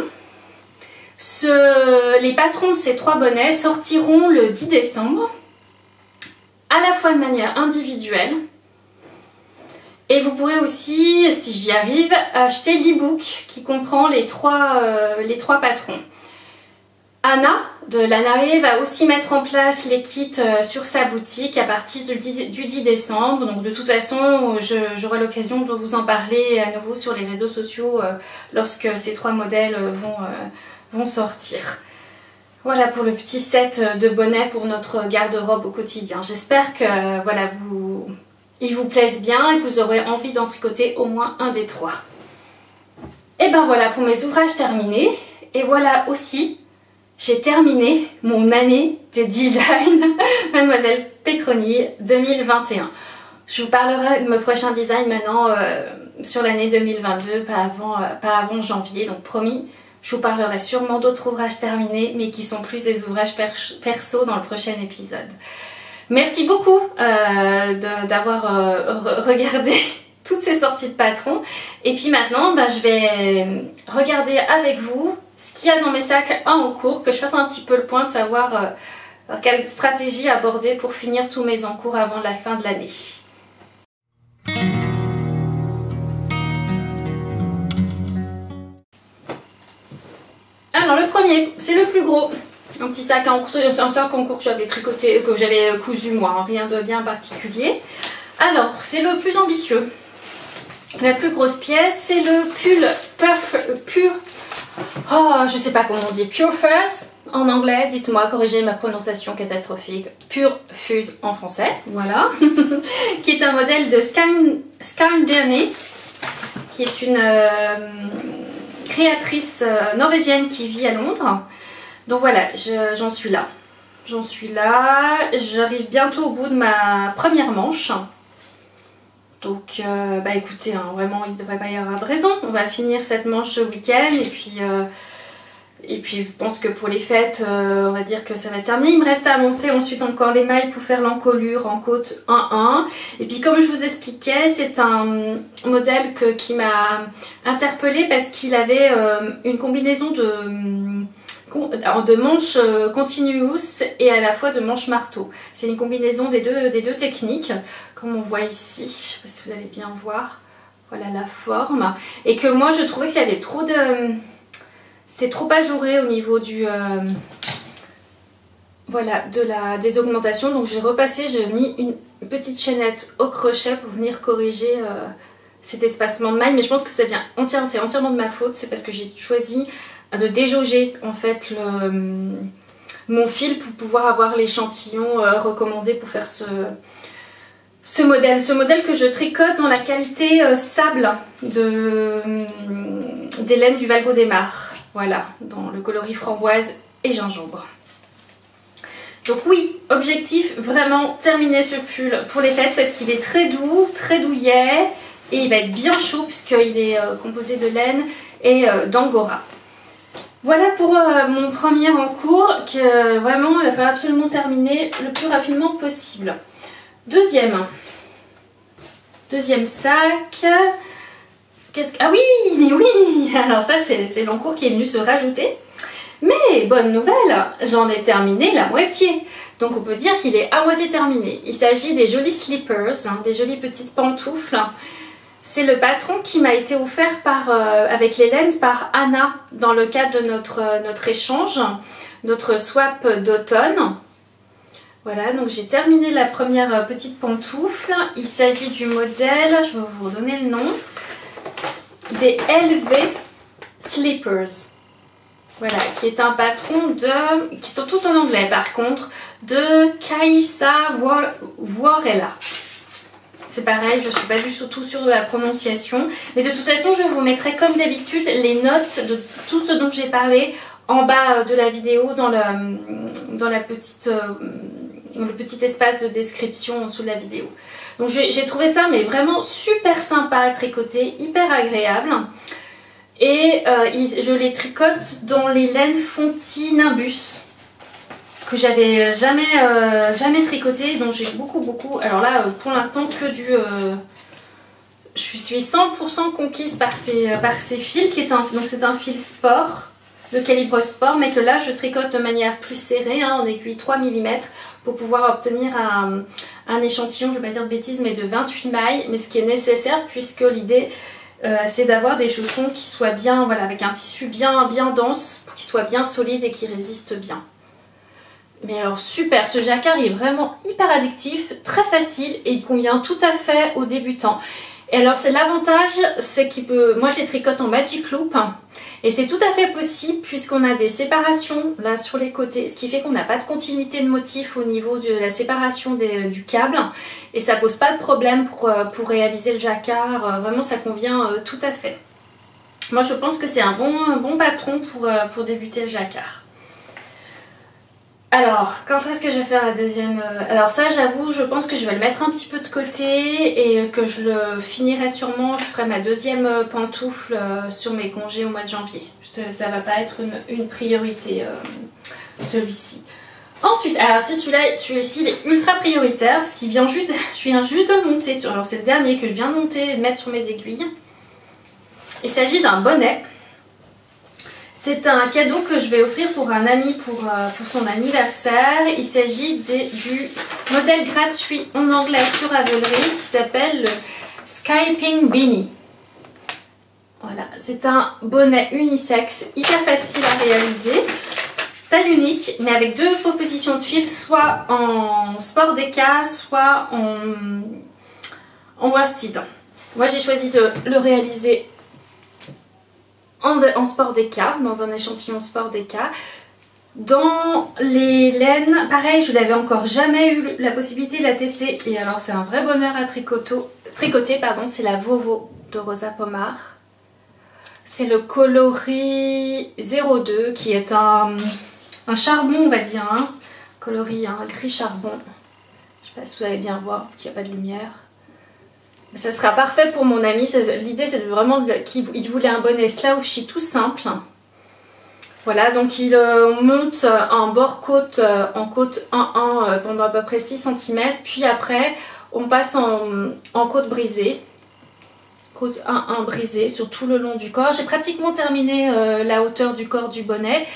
ce, les patrons de ces trois bonnets sortiront le dix décembre, à la fois de manière individuelle, et vous pourrez aussi, si j'y arrive, acheter l'e-book qui comprend les trois, euh, les trois patrons. Anna de Lanae va aussi mettre en place les kits sur sa boutique à partir du dix décembre. Donc de toute façon, j'aurai l'occasion de vous en parler à nouveau sur les réseaux sociaux lorsque ces trois modèles vont, vont sortir. Voilà pour le petit set de bonnets pour notre garde-robe au quotidien. J'espère que voilà, vous, ils vous plaisent bien et que vous aurez envie d'en tricoter au moins un des trois. Et ben voilà pour mes ouvrages terminés. Et voilà aussi... J'ai terminé mon année de design Mademoiselle Petroni deux mille vingt et un. Je vous parlerai de mes prochains designs maintenant euh, sur l'année deux mille vingt-deux, pas avant, euh, pas avant janvier. Donc promis, je vous parlerai sûrement d'autres ouvrages terminés, mais qui sont plus des ouvrages per perso dans le prochain épisode. Merci beaucoup euh, d'avoir euh, regardé toutes ces sorties de patrons. Et puis maintenant, bah, je vais regarder avec vous ce qu'il y a dans mes sacs en cours, que je fasse un petit peu le point de savoir euh, quelle stratégie aborder pour finir tous mes encours avant la fin de l'année. Alors le premier, c'est le plus gros. Un petit sac en cours, c'est un sac en cours que j'avais tricoté, que j'avais cousu moi, hein, rien de bien particulier. Alors, c'est le plus ambitieux. La plus grosse pièce, c'est le pull puff, pur, oh, je sais pas comment on dit, Pure Fuzz en anglais, dites-moi, corrigez ma prononciation catastrophique, Pure Fuzz en français, voilà, qui est un modèle de Skander Knits, qui est une euh, créatrice euh, norvégienne qui vit à Londres. Donc voilà, j'en suis là, j'en suis là, j'arrive bientôt au bout de ma première manche. Donc, euh, bah écoutez, hein, vraiment, il ne devrait pas y avoir de raison. On va finir cette manche ce week-end et puis, euh, et puis je pense que pour les fêtes, euh, on va dire que ça va terminer. Il me reste à monter ensuite encore les mailles pour faire l'encolure en côte un un. Et puis comme je vous expliquais, c'est un modèle que, qui m'a interpellée parce qu'il avait euh, une combinaison de... de manches continuous et à la fois de manches marteau. C'est une combinaison des deux, des deux techniques, comme on voit ici. Je ne sais pas si vous allez bien voir. voilà la forme. Et que moi je trouvais qu'il y avait trop de... C'était trop ajouré au niveau du... Euh, voilà, de la, des augmentations. Donc j'ai repassé, j'ai mis une petite chaînette au crochet pour venir corriger euh, cet espacement de maille. Mais je pense que ça vient entièrement, c'est entièrement de ma faute. C'est parce que j'ai choisi de déjauger en fait le, mon fil pour pouvoir avoir l'échantillon euh, recommandé pour faire ce... Ce modèle, ce modèle que je tricote dans la qualité euh, sable de, des laines du Valgaudémar. Voilà, dans le coloris framboise et gingembre. Donc oui, objectif, vraiment terminer ce pull pour les fêtes parce qu'il est très doux, très douillet et il va être bien chaud puisqu'il est euh, composé de laine et euh, d'angora. Voilà pour euh, mon premier en cours que euh, vraiment il va falloir absolument terminer le plus rapidement possible. Deuxième, deuxième sac, qu'est-ce que... Ah oui, mais oui, alors ça c'est l'encours qui est venu se rajouter. Mais bonne nouvelle, j'en ai terminé la moitié. Donc on peut dire qu'il est à moitié terminé. Il s'agit des jolis slippers, hein, des jolies petites pantoufles. C'est le patron qui m'a été offert par, euh, avec les laines par Anna dans le cadre de notre, euh, notre échange, notre swap d'automne. Voilà, donc j'ai terminé la première petite pantoufle. Il s'agit du modèle, je vais vous donner le nom, des L V Slippers. Voilà, qui est un patron de, qui est tout en anglais par contre, de Kaisa Vuorela. C'est pareil, je ne suis pas du tout sûre de la prononciation. Mais de toute façon, je vous mettrai comme d'habitude les notes de tout ce dont j'ai parlé en bas de la vidéo dans, le, dans la petite... le petit espace de description en dessous de la vidéo. Donc j'ai trouvé ça mais vraiment super sympa à tricoter, hyper agréable. Et euh, il, je les tricote dans les laines Fonti Nimbus que j'avais jamais, euh, jamais tricoté, dont j'ai beaucoup beaucoup. Alors là pour l'instant que du... Euh, je suis cent pour cent conquise par ces, par ces fils, qui est un, donc c'est un fil sport, le calibre sport, mais que là je tricote de manière plus serrée, hein, en aiguille trois millimètres, pour pouvoir obtenir un, un échantillon, je ne vais pas dire de bêtises, mais de vingt-huit mailles, mais ce qui est nécessaire puisque l'idée euh, c'est d'avoir des chaussons qui soient bien, voilà, avec un tissu bien, bien dense, pour qu'ils soient bien solides et qui résistent bien. Mais alors super, ce jacquard est vraiment hyper addictif, très facile et il convient tout à fait aux débutants. Et alors c'est l'avantage, c'est qu'il peut, moi je les tricote en magic loop et c'est tout à fait possible puisqu'on a des séparations là sur les côtés, ce qui fait qu'on n'a pas de continuité de motif au niveau de la séparation des, du câble et ça pose pas de problème pour, pour réaliser le jacquard, vraiment ça convient tout à fait. Moi je pense que c'est un bon, un bon patron pour, pour débuter le jacquard. Alors, quand est-ce que je vais faire la deuxième? Alors ça, j'avoue, je pense que je vais le mettre un petit peu de côté et que je le finirai sûrement. Je ferai ma deuxième pantoufle sur mes congés au mois de janvier. Ça va pas être une, une priorité, euh, celui-ci. Ensuite, alors si celui-là, celui-ci, il est ultra prioritaire parce qu'il vient juste, je viens juste de le monter sur. Alors c'est le dernier que je viens de monter et de mettre sur mes aiguilles. Il s'agit d'un bonnet. C'est un cadeau que je vais offrir pour un ami pour, euh, pour son anniversaire. Il s'agit du modèle gratuit en anglais sur Ravelry qui s'appelle le Skyping Beanie. Voilà, c'est un bonnet unisexe, hyper facile à réaliser. Taille unique, mais avec deux propositions de fil, soit en sport déca, soit en, en worsted. Moi j'ai choisi de le réaliser En, en sport déca, dans un échantillon sport déca. Dans les laines, pareil, je n'avais encore jamais eu la possibilité de la tester. Et alors c'est un vrai bonheur à tricoter, pardon, c'est la Vovo de Rosa Pomar. C'est le coloris zéro deux qui est un, un charbon, on va dire, hein. Coloris, hein, gris charbon. Je ne sais pas si vous allez bien voir, vu qu'il n'y a pas de lumière. Ça sera parfait pour mon ami. L'idée c'est vraiment qu'il voulait un bonnet slouchy tout simple. Voilà, donc il euh, monte en bord côte, euh, en côte un un euh, pendant à peu près six centimètres. Puis après on passe en, en côte brisée. Côte un un brisée sur tout le long du corps. J'ai pratiquement terminé euh, la hauteur du corps du bonnet. Il va me rester à attaquer bientôt la, les diminutions. Euh,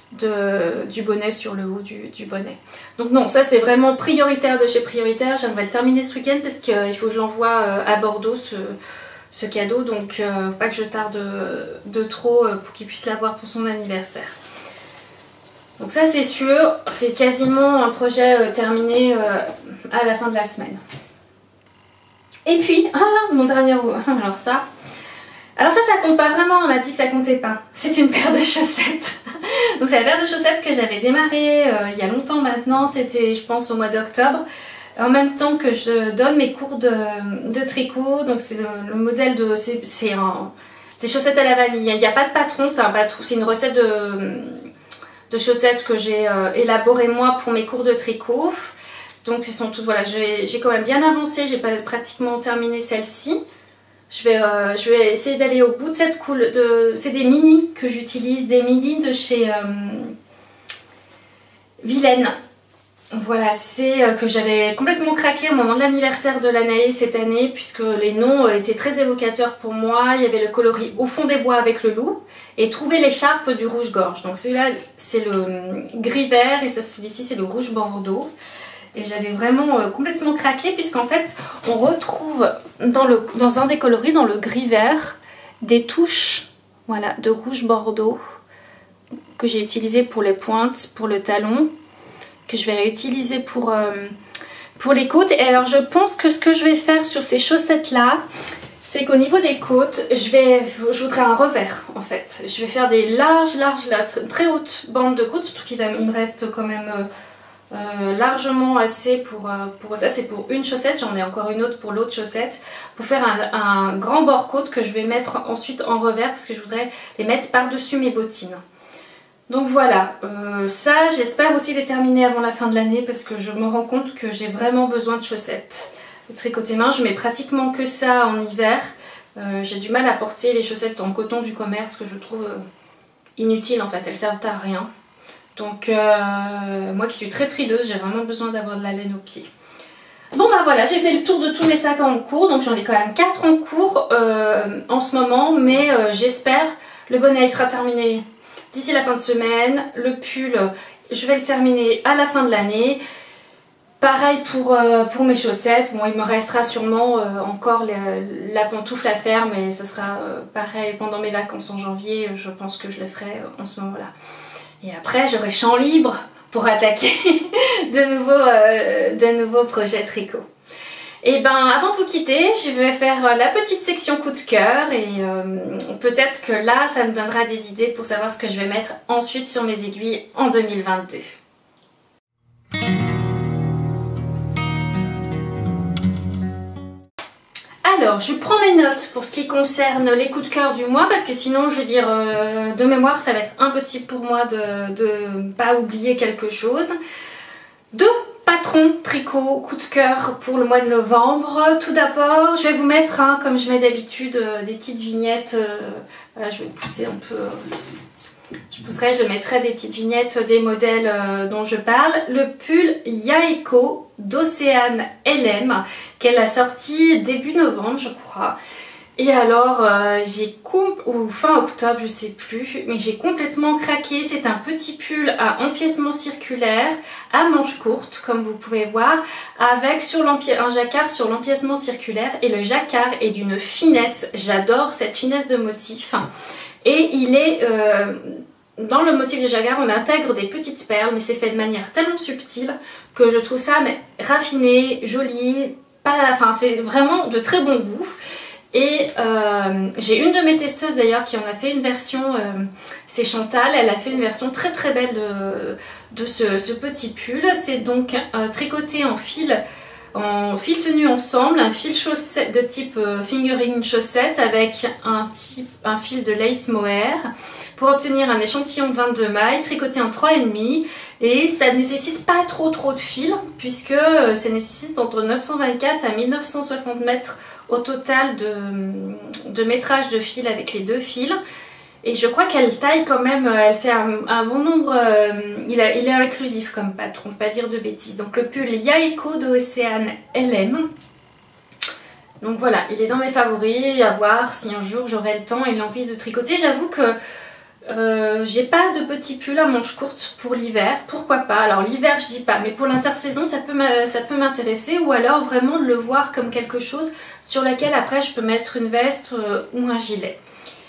de, du bonnet sur le haut du, du bonnet. Donc non, ça c'est vraiment prioritaire de chez prioritaire. J'aimerais le terminer ce week-end parce qu'il faut que je l'envoie à Bordeaux ce, ce cadeau. Donc euh, pas que je tarde de, de trop pour qu'il puisse l'avoir pour son anniversaire. Donc ça c'est sûr, c'est quasiment un projet euh, terminé euh, à la fin de la semaine. Et puis, ah, mon dernier rouleau, alors ça... Alors ça, ça compte pas vraiment, on a dit que ça comptait pas. C'est une paire de chaussettes. Donc c'est la paire de chaussettes que j'avais démarré euh, il y a longtemps maintenant, c'était je pense au mois d'octobre. En même temps que je donne mes cours de, de tricot, donc c'est le, le modèle de... C'est des chaussettes à la vanille, il n'y a pas de patron, c'est un patron, c'est une recette de, de chaussettes que j'ai euh, élaborée moi pour mes cours de tricot. Donc ils sont toutes, voilà, j'ai quand même bien avancé, j'ai pratiquement terminé celle-ci. Je vais, euh, je vais essayer d'aller au bout de cette couleur. De... C'est des mini que j'utilise, des mini de chez euh, Vilaine. Voilà, c'est euh, que j'avais complètement craqué au moment de l'anniversaire de l'année cette année, puisque les noms étaient très évocateurs pour moi. Il y avait le coloris Au fond des bois avec le loup et Trouver l'écharpe du rouge-gorge. Donc celui-là, c'est le gris vert et celui-ci, c'est le rouge bordeaux. Et j'avais vraiment euh, complètement craqué puisqu'en fait on retrouve dans, le, dans un des coloris, dans le gris vert, des touches voilà, de rouge bordeaux que j'ai utilisé pour les pointes, pour le talon, que je vais réutiliser pour, euh, pour les côtes. Et alors je pense que ce que je vais faire sur ces chaussettes là, c'est qu'au niveau des côtes, je, vais, je voudrais un revers en fait. Je vais faire des larges, larges, larges très hautes bandes de côtes, surtout qu'il me reste quand même... Euh, Euh, largement assez pour, euh, pour ça, c'est pour une chaussette, j'en ai encore une autre pour l'autre chaussette, pour faire un, un grand bord côte que je vais mettre ensuite en revers parce que je voudrais les mettre par dessus mes bottines. Donc voilà, euh, ça j'espère aussi les terminer avant la fin de l'année parce que je me rends compte que j'ai vraiment besoin de chaussettes tricotées main. Je mets pratiquement que ça en hiver, euh, j'ai du mal à porter les chaussettes en coton du commerce que je trouve euh, inutiles en fait, elles servent à rien. Donc euh, moi qui suis très frileuse, j'ai vraiment besoin d'avoir de la laine aux pieds. Bon bah voilà, j'ai fait le tour de tous mes sacs en cours, donc j'en ai quand même quatre en cours euh, en ce moment, mais euh, j'espère, le bonnet il sera terminé d'ici la fin de semaine, le pull je vais le terminer à la fin de l'année. Pareil pour, euh, pour mes chaussettes, bon il me restera sûrement euh, encore la, la pantoufle à faire, mais ça sera euh, pareil pendant mes vacances en janvier, je pense que je le ferai euh, en ce moment-là. Et après, j'aurai champ libre pour attaquer de, nouveaux, euh, de nouveaux projets tricot. Et ben, avant de vous quitter, je vais faire la petite section coup de cœur et euh, peut-être que là, ça me donnera des idées pour savoir ce que je vais mettre ensuite sur mes aiguilles en deux mille vingt-deux. Alors, je prends mes notes pour ce qui concerne les coups de cœur du mois parce que sinon, je veux dire, euh, de mémoire, ça va être impossible pour moi de ne pas oublier quelque chose. Deux patrons tricot coup de cœur pour le mois de novembre. Tout d'abord, je vais vous mettre, hein, comme je mets d'habitude, euh, des petites vignettes. Euh, voilà, je vais pousser un peu... Euh, je pousserai, je le mettrai des petites vignettes des modèles euh, dont je parle. Le pull Yaeko d'Océane L M qu'elle a sorti début novembre je crois. Et alors euh, j'ai ou fin octobre je sais plus, mais j'ai complètement craqué. C'est un petit pull à empiècement circulaire à manches courtes comme vous pouvez voir, avec sur un jacquard sur l'empiècement circulaire, et le jacquard est d'une finesse, j'adore cette finesse de motif. Et il est euh, dans le motif de jacquard, on intègre des petites perles, mais c'est fait de manière tellement subtile que je trouve ça mais, raffiné, joli, pas, enfin c'est vraiment de très bon goût. Et euh, j'ai une de mes testeuses d'ailleurs qui en a fait une version, euh, c'est Chantal, elle a fait une version très très belle de, de ce, ce petit pull. C'est donc euh, tricoté en fil, en fil tenu ensemble, un fil chaussette de type euh, fingering chaussette avec un, type, un fil de lace mohair pour obtenir un échantillon de vingt-deux mailles tricoté en trois virgule cinq, et ça ne nécessite pas trop trop de fil puisque euh, ça nécessite entre neuf cent vingt-quatre à mille neuf cent soixante mètres au total de, de métrage de fil avec les deux fils. Et je crois qu'elle taille quand même, elle fait un, un bon nombre, euh, il, a, il est inclusif comme patron, pas dire de bêtises. Donc le pull Yaeko d'Océane L M. Donc voilà, il est dans mes favoris, à voir si un jour j'aurai le temps et l'envie de tricoter. J'avoue que Euh, j'ai pas de petits pulls à manches courtes pour l'hiver, pourquoi pas. Alors l'hiver je dis pas, mais pour l'intersaison ça peut m'intéresser, ou alors vraiment de le voir comme quelque chose sur lequel après je peux mettre une veste euh, ou un gilet.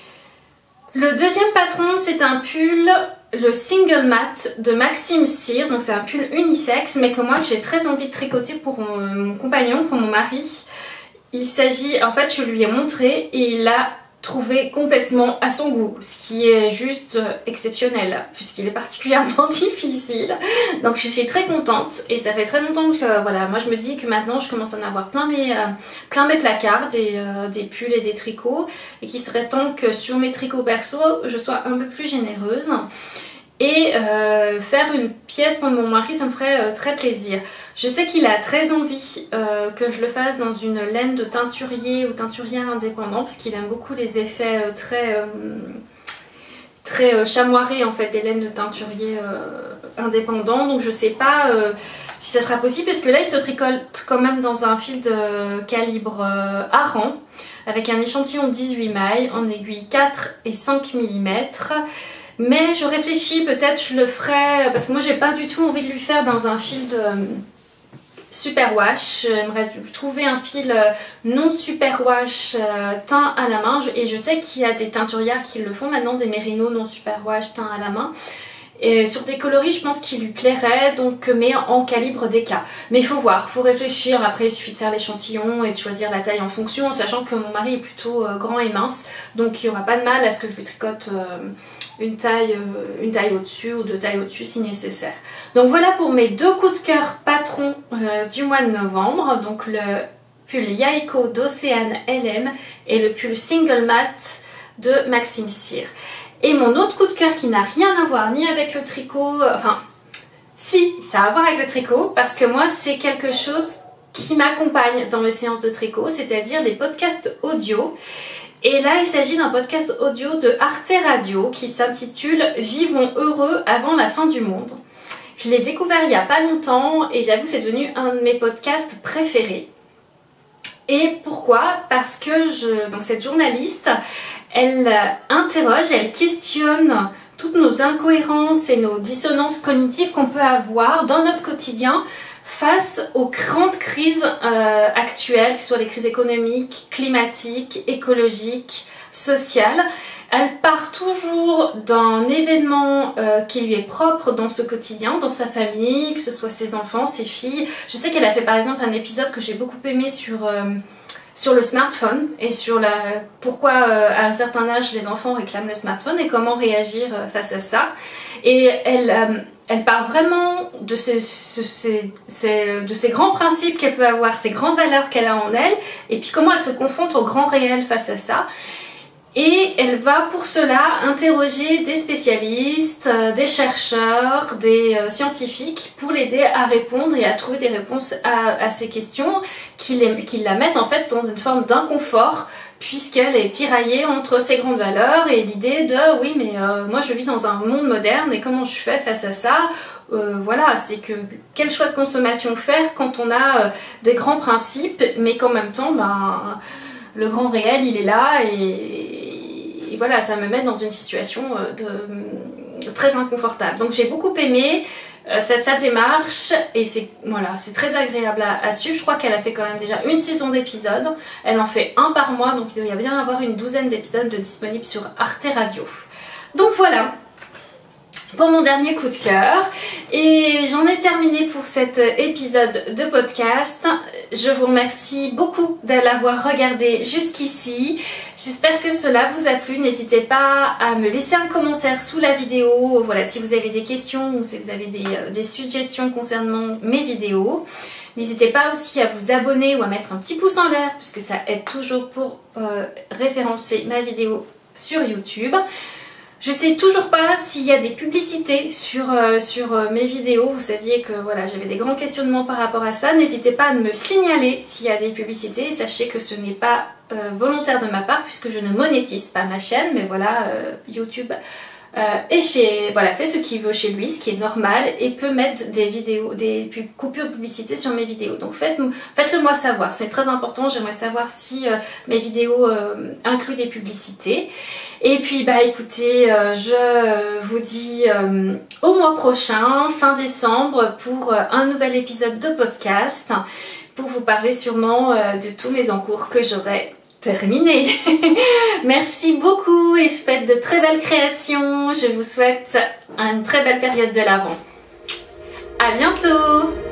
Le deuxième patron, c'est un pull, le Single Mat de Maxime Cyr, donc c'est un pull unisexe mais que moi j'ai très envie de tricoter pour mon, mon compagnon, pour mon mari. Il s'agit, en fait je lui ai montré et il a trouvé complètement à son goût, ce qui est juste exceptionnel puisqu'il est particulièrement difficile, donc je suis très contente et ça fait très longtemps que voilà, moi je me dis que maintenant je commence à en avoir plein mes, euh, plein mes placards, des, euh, des pulls et des tricots, et qu'il serait temps que sur mes tricots perso je sois un peu plus généreuse. Et euh, faire une pièce pour mon mari, ça me ferait euh, très plaisir. Je sais qu'il a très envie euh, que je le fasse dans une laine de teinturier ou teinturière indépendant, parce qu'il aime beaucoup les effets euh, très, euh, très euh, chamoirés en fait, des laines de teinturier euh, indépendants. Donc je sais pas euh, si ça sera possible, parce que là il se tricote quand même dans un fil de calibre euh, Aran, avec un échantillon dix-huit mailles en aiguille quatre et cinq millimètres. Mais je réfléchis, peut-être je le ferai, parce que moi j'ai pas du tout envie de lui faire dans un fil de euh, superwash. J'aimerais trouver un fil euh, non superwash euh, teint à la main, et je sais qu'il y a des teinturières qui le font maintenant, des mérinos non superwash teint à la main. Et sur des coloris je pense qu'il lui plairait, donc mais en calibre D K. Mais il faut voir, il faut réfléchir, après il suffit de faire l'échantillon et de choisir la taille en fonction, sachant que mon mari est plutôt euh, grand et mince, donc il n'y aura pas de mal à ce que je lui tricote euh, une taille, euh, une taille au-dessus ou deux tailles au-dessus si nécessaire. Donc voilà pour mes deux coups de cœur patrons euh, du mois de novembre, donc le pull Yaiko d'Océane L M et le pull Single Mat de Maxime Cyr. Et mon autre coup de cœur qui n'a rien à voir ni avec le tricot, euh, enfin si, ça a à voir avec le tricot, parce que moi c'est quelque chose qui m'accompagne dans mes séances de tricot, c'est-à-dire des podcasts audio. Et là il s'agit d'un podcast audio de Arte Radio qui s'intitule « Vivons heureux avant la fin du monde ». Je l'ai découvert il n'y a pas longtemps et j'avoue c'est devenu un de mes podcasts préférés. Et pourquoi? Parce que je, donc cette journaliste, elle interroge, elle questionne toutes nos incohérences et nos dissonances cognitives qu'on peut avoir dans notre quotidien face aux grandes crises euh, actuelles, que ce soit les crises économiques, climatiques, écologiques, sociales. Elle part toujours d'un événement euh, qui lui est propre dans ce quotidien, dans sa famille, que ce soit ses enfants, ses filles. Je sais qu'elle a fait par exemple un épisode que j'ai beaucoup aimé sur... Euh, sur le smartphone et sur la, pourquoi euh, à un certain âge les enfants réclament le smartphone et comment réagir euh, face à ça. Et elle, euh, elle parle vraiment de ces, ces, ces, de ces grands principes qu'elle peut avoir, ces grandes valeurs qu'elle a en elle, et puis comment elle se confronte au grand réel face à ça. Et elle va pour cela interroger des spécialistes, des chercheurs, des scientifiques pour l'aider à répondre et à trouver des réponses à, à ces questions qui, les, qui la mettent en fait dans une forme d'inconfort puisqu'elle est tiraillée entre ces grandes valeurs et l'idée de oui mais euh, moi je vis dans un monde moderne et comment je fais face à ça. Euh, voilà, c'est que quel choix de consommation faire quand on a euh, des grands principes mais qu'en même temps ben, le grand réel il est là et Et voilà, ça me met dans une situation de, très inconfortable. Donc j'ai beaucoup aimé euh, sa, sa démarche et c'est voilà, c'est très agréable à, à suivre. Je crois qu'elle a fait quand même déjà une saison d'épisodes. Elle en fait un par mois, donc il doit y bien avoir une douzaine d'épisodes de disponibles sur Arte Radio. Donc voilà pour mon dernier coup de cœur. Et j'en ai terminé pour cet épisode de podcast. Je vous remercie beaucoup de l'avoir regardé jusqu'ici. J'espère que cela vous a plu. N'hésitez pas à me laisser un commentaire sous la vidéo. Voilà, si vous avez des questions ou si vous avez des, des suggestions concernant mes vidéos. N'hésitez pas aussi à vous abonner ou à mettre un petit pouce en l'air puisque ça aide toujours pour euh, référencer ma vidéo sur YouTube. Je sais toujours pas s'il y a des publicités sur, euh, sur euh, mes vidéos. Vous saviez que voilà, j'avais des grands questionnements par rapport à ça. N'hésitez pas à me signaler s'il y a des publicités. Sachez que ce n'est pas euh, volontaire de ma part puisque je ne monétise pas ma chaîne. Mais voilà, euh, YouTube euh, et chez, voilà, fait ce qu'il veut chez lui, ce qui est normal, et peut mettre des vidéos, des pub, coupures publicité sur mes vidéos. Donc faites, faites-le moi savoir, c'est très important. J'aimerais savoir si euh, mes vidéos euh, incluent des publicités. Et puis bah écoutez, euh, je vous dis euh, au mois prochain, fin décembre, pour euh, un nouvel épisode de podcast, pour vous parler sûrement euh, de tous mes encours que j'aurai terminés. Merci beaucoup et je faites de très belles créations. Je vous souhaite une très belle période de l'Avent. À bientôt!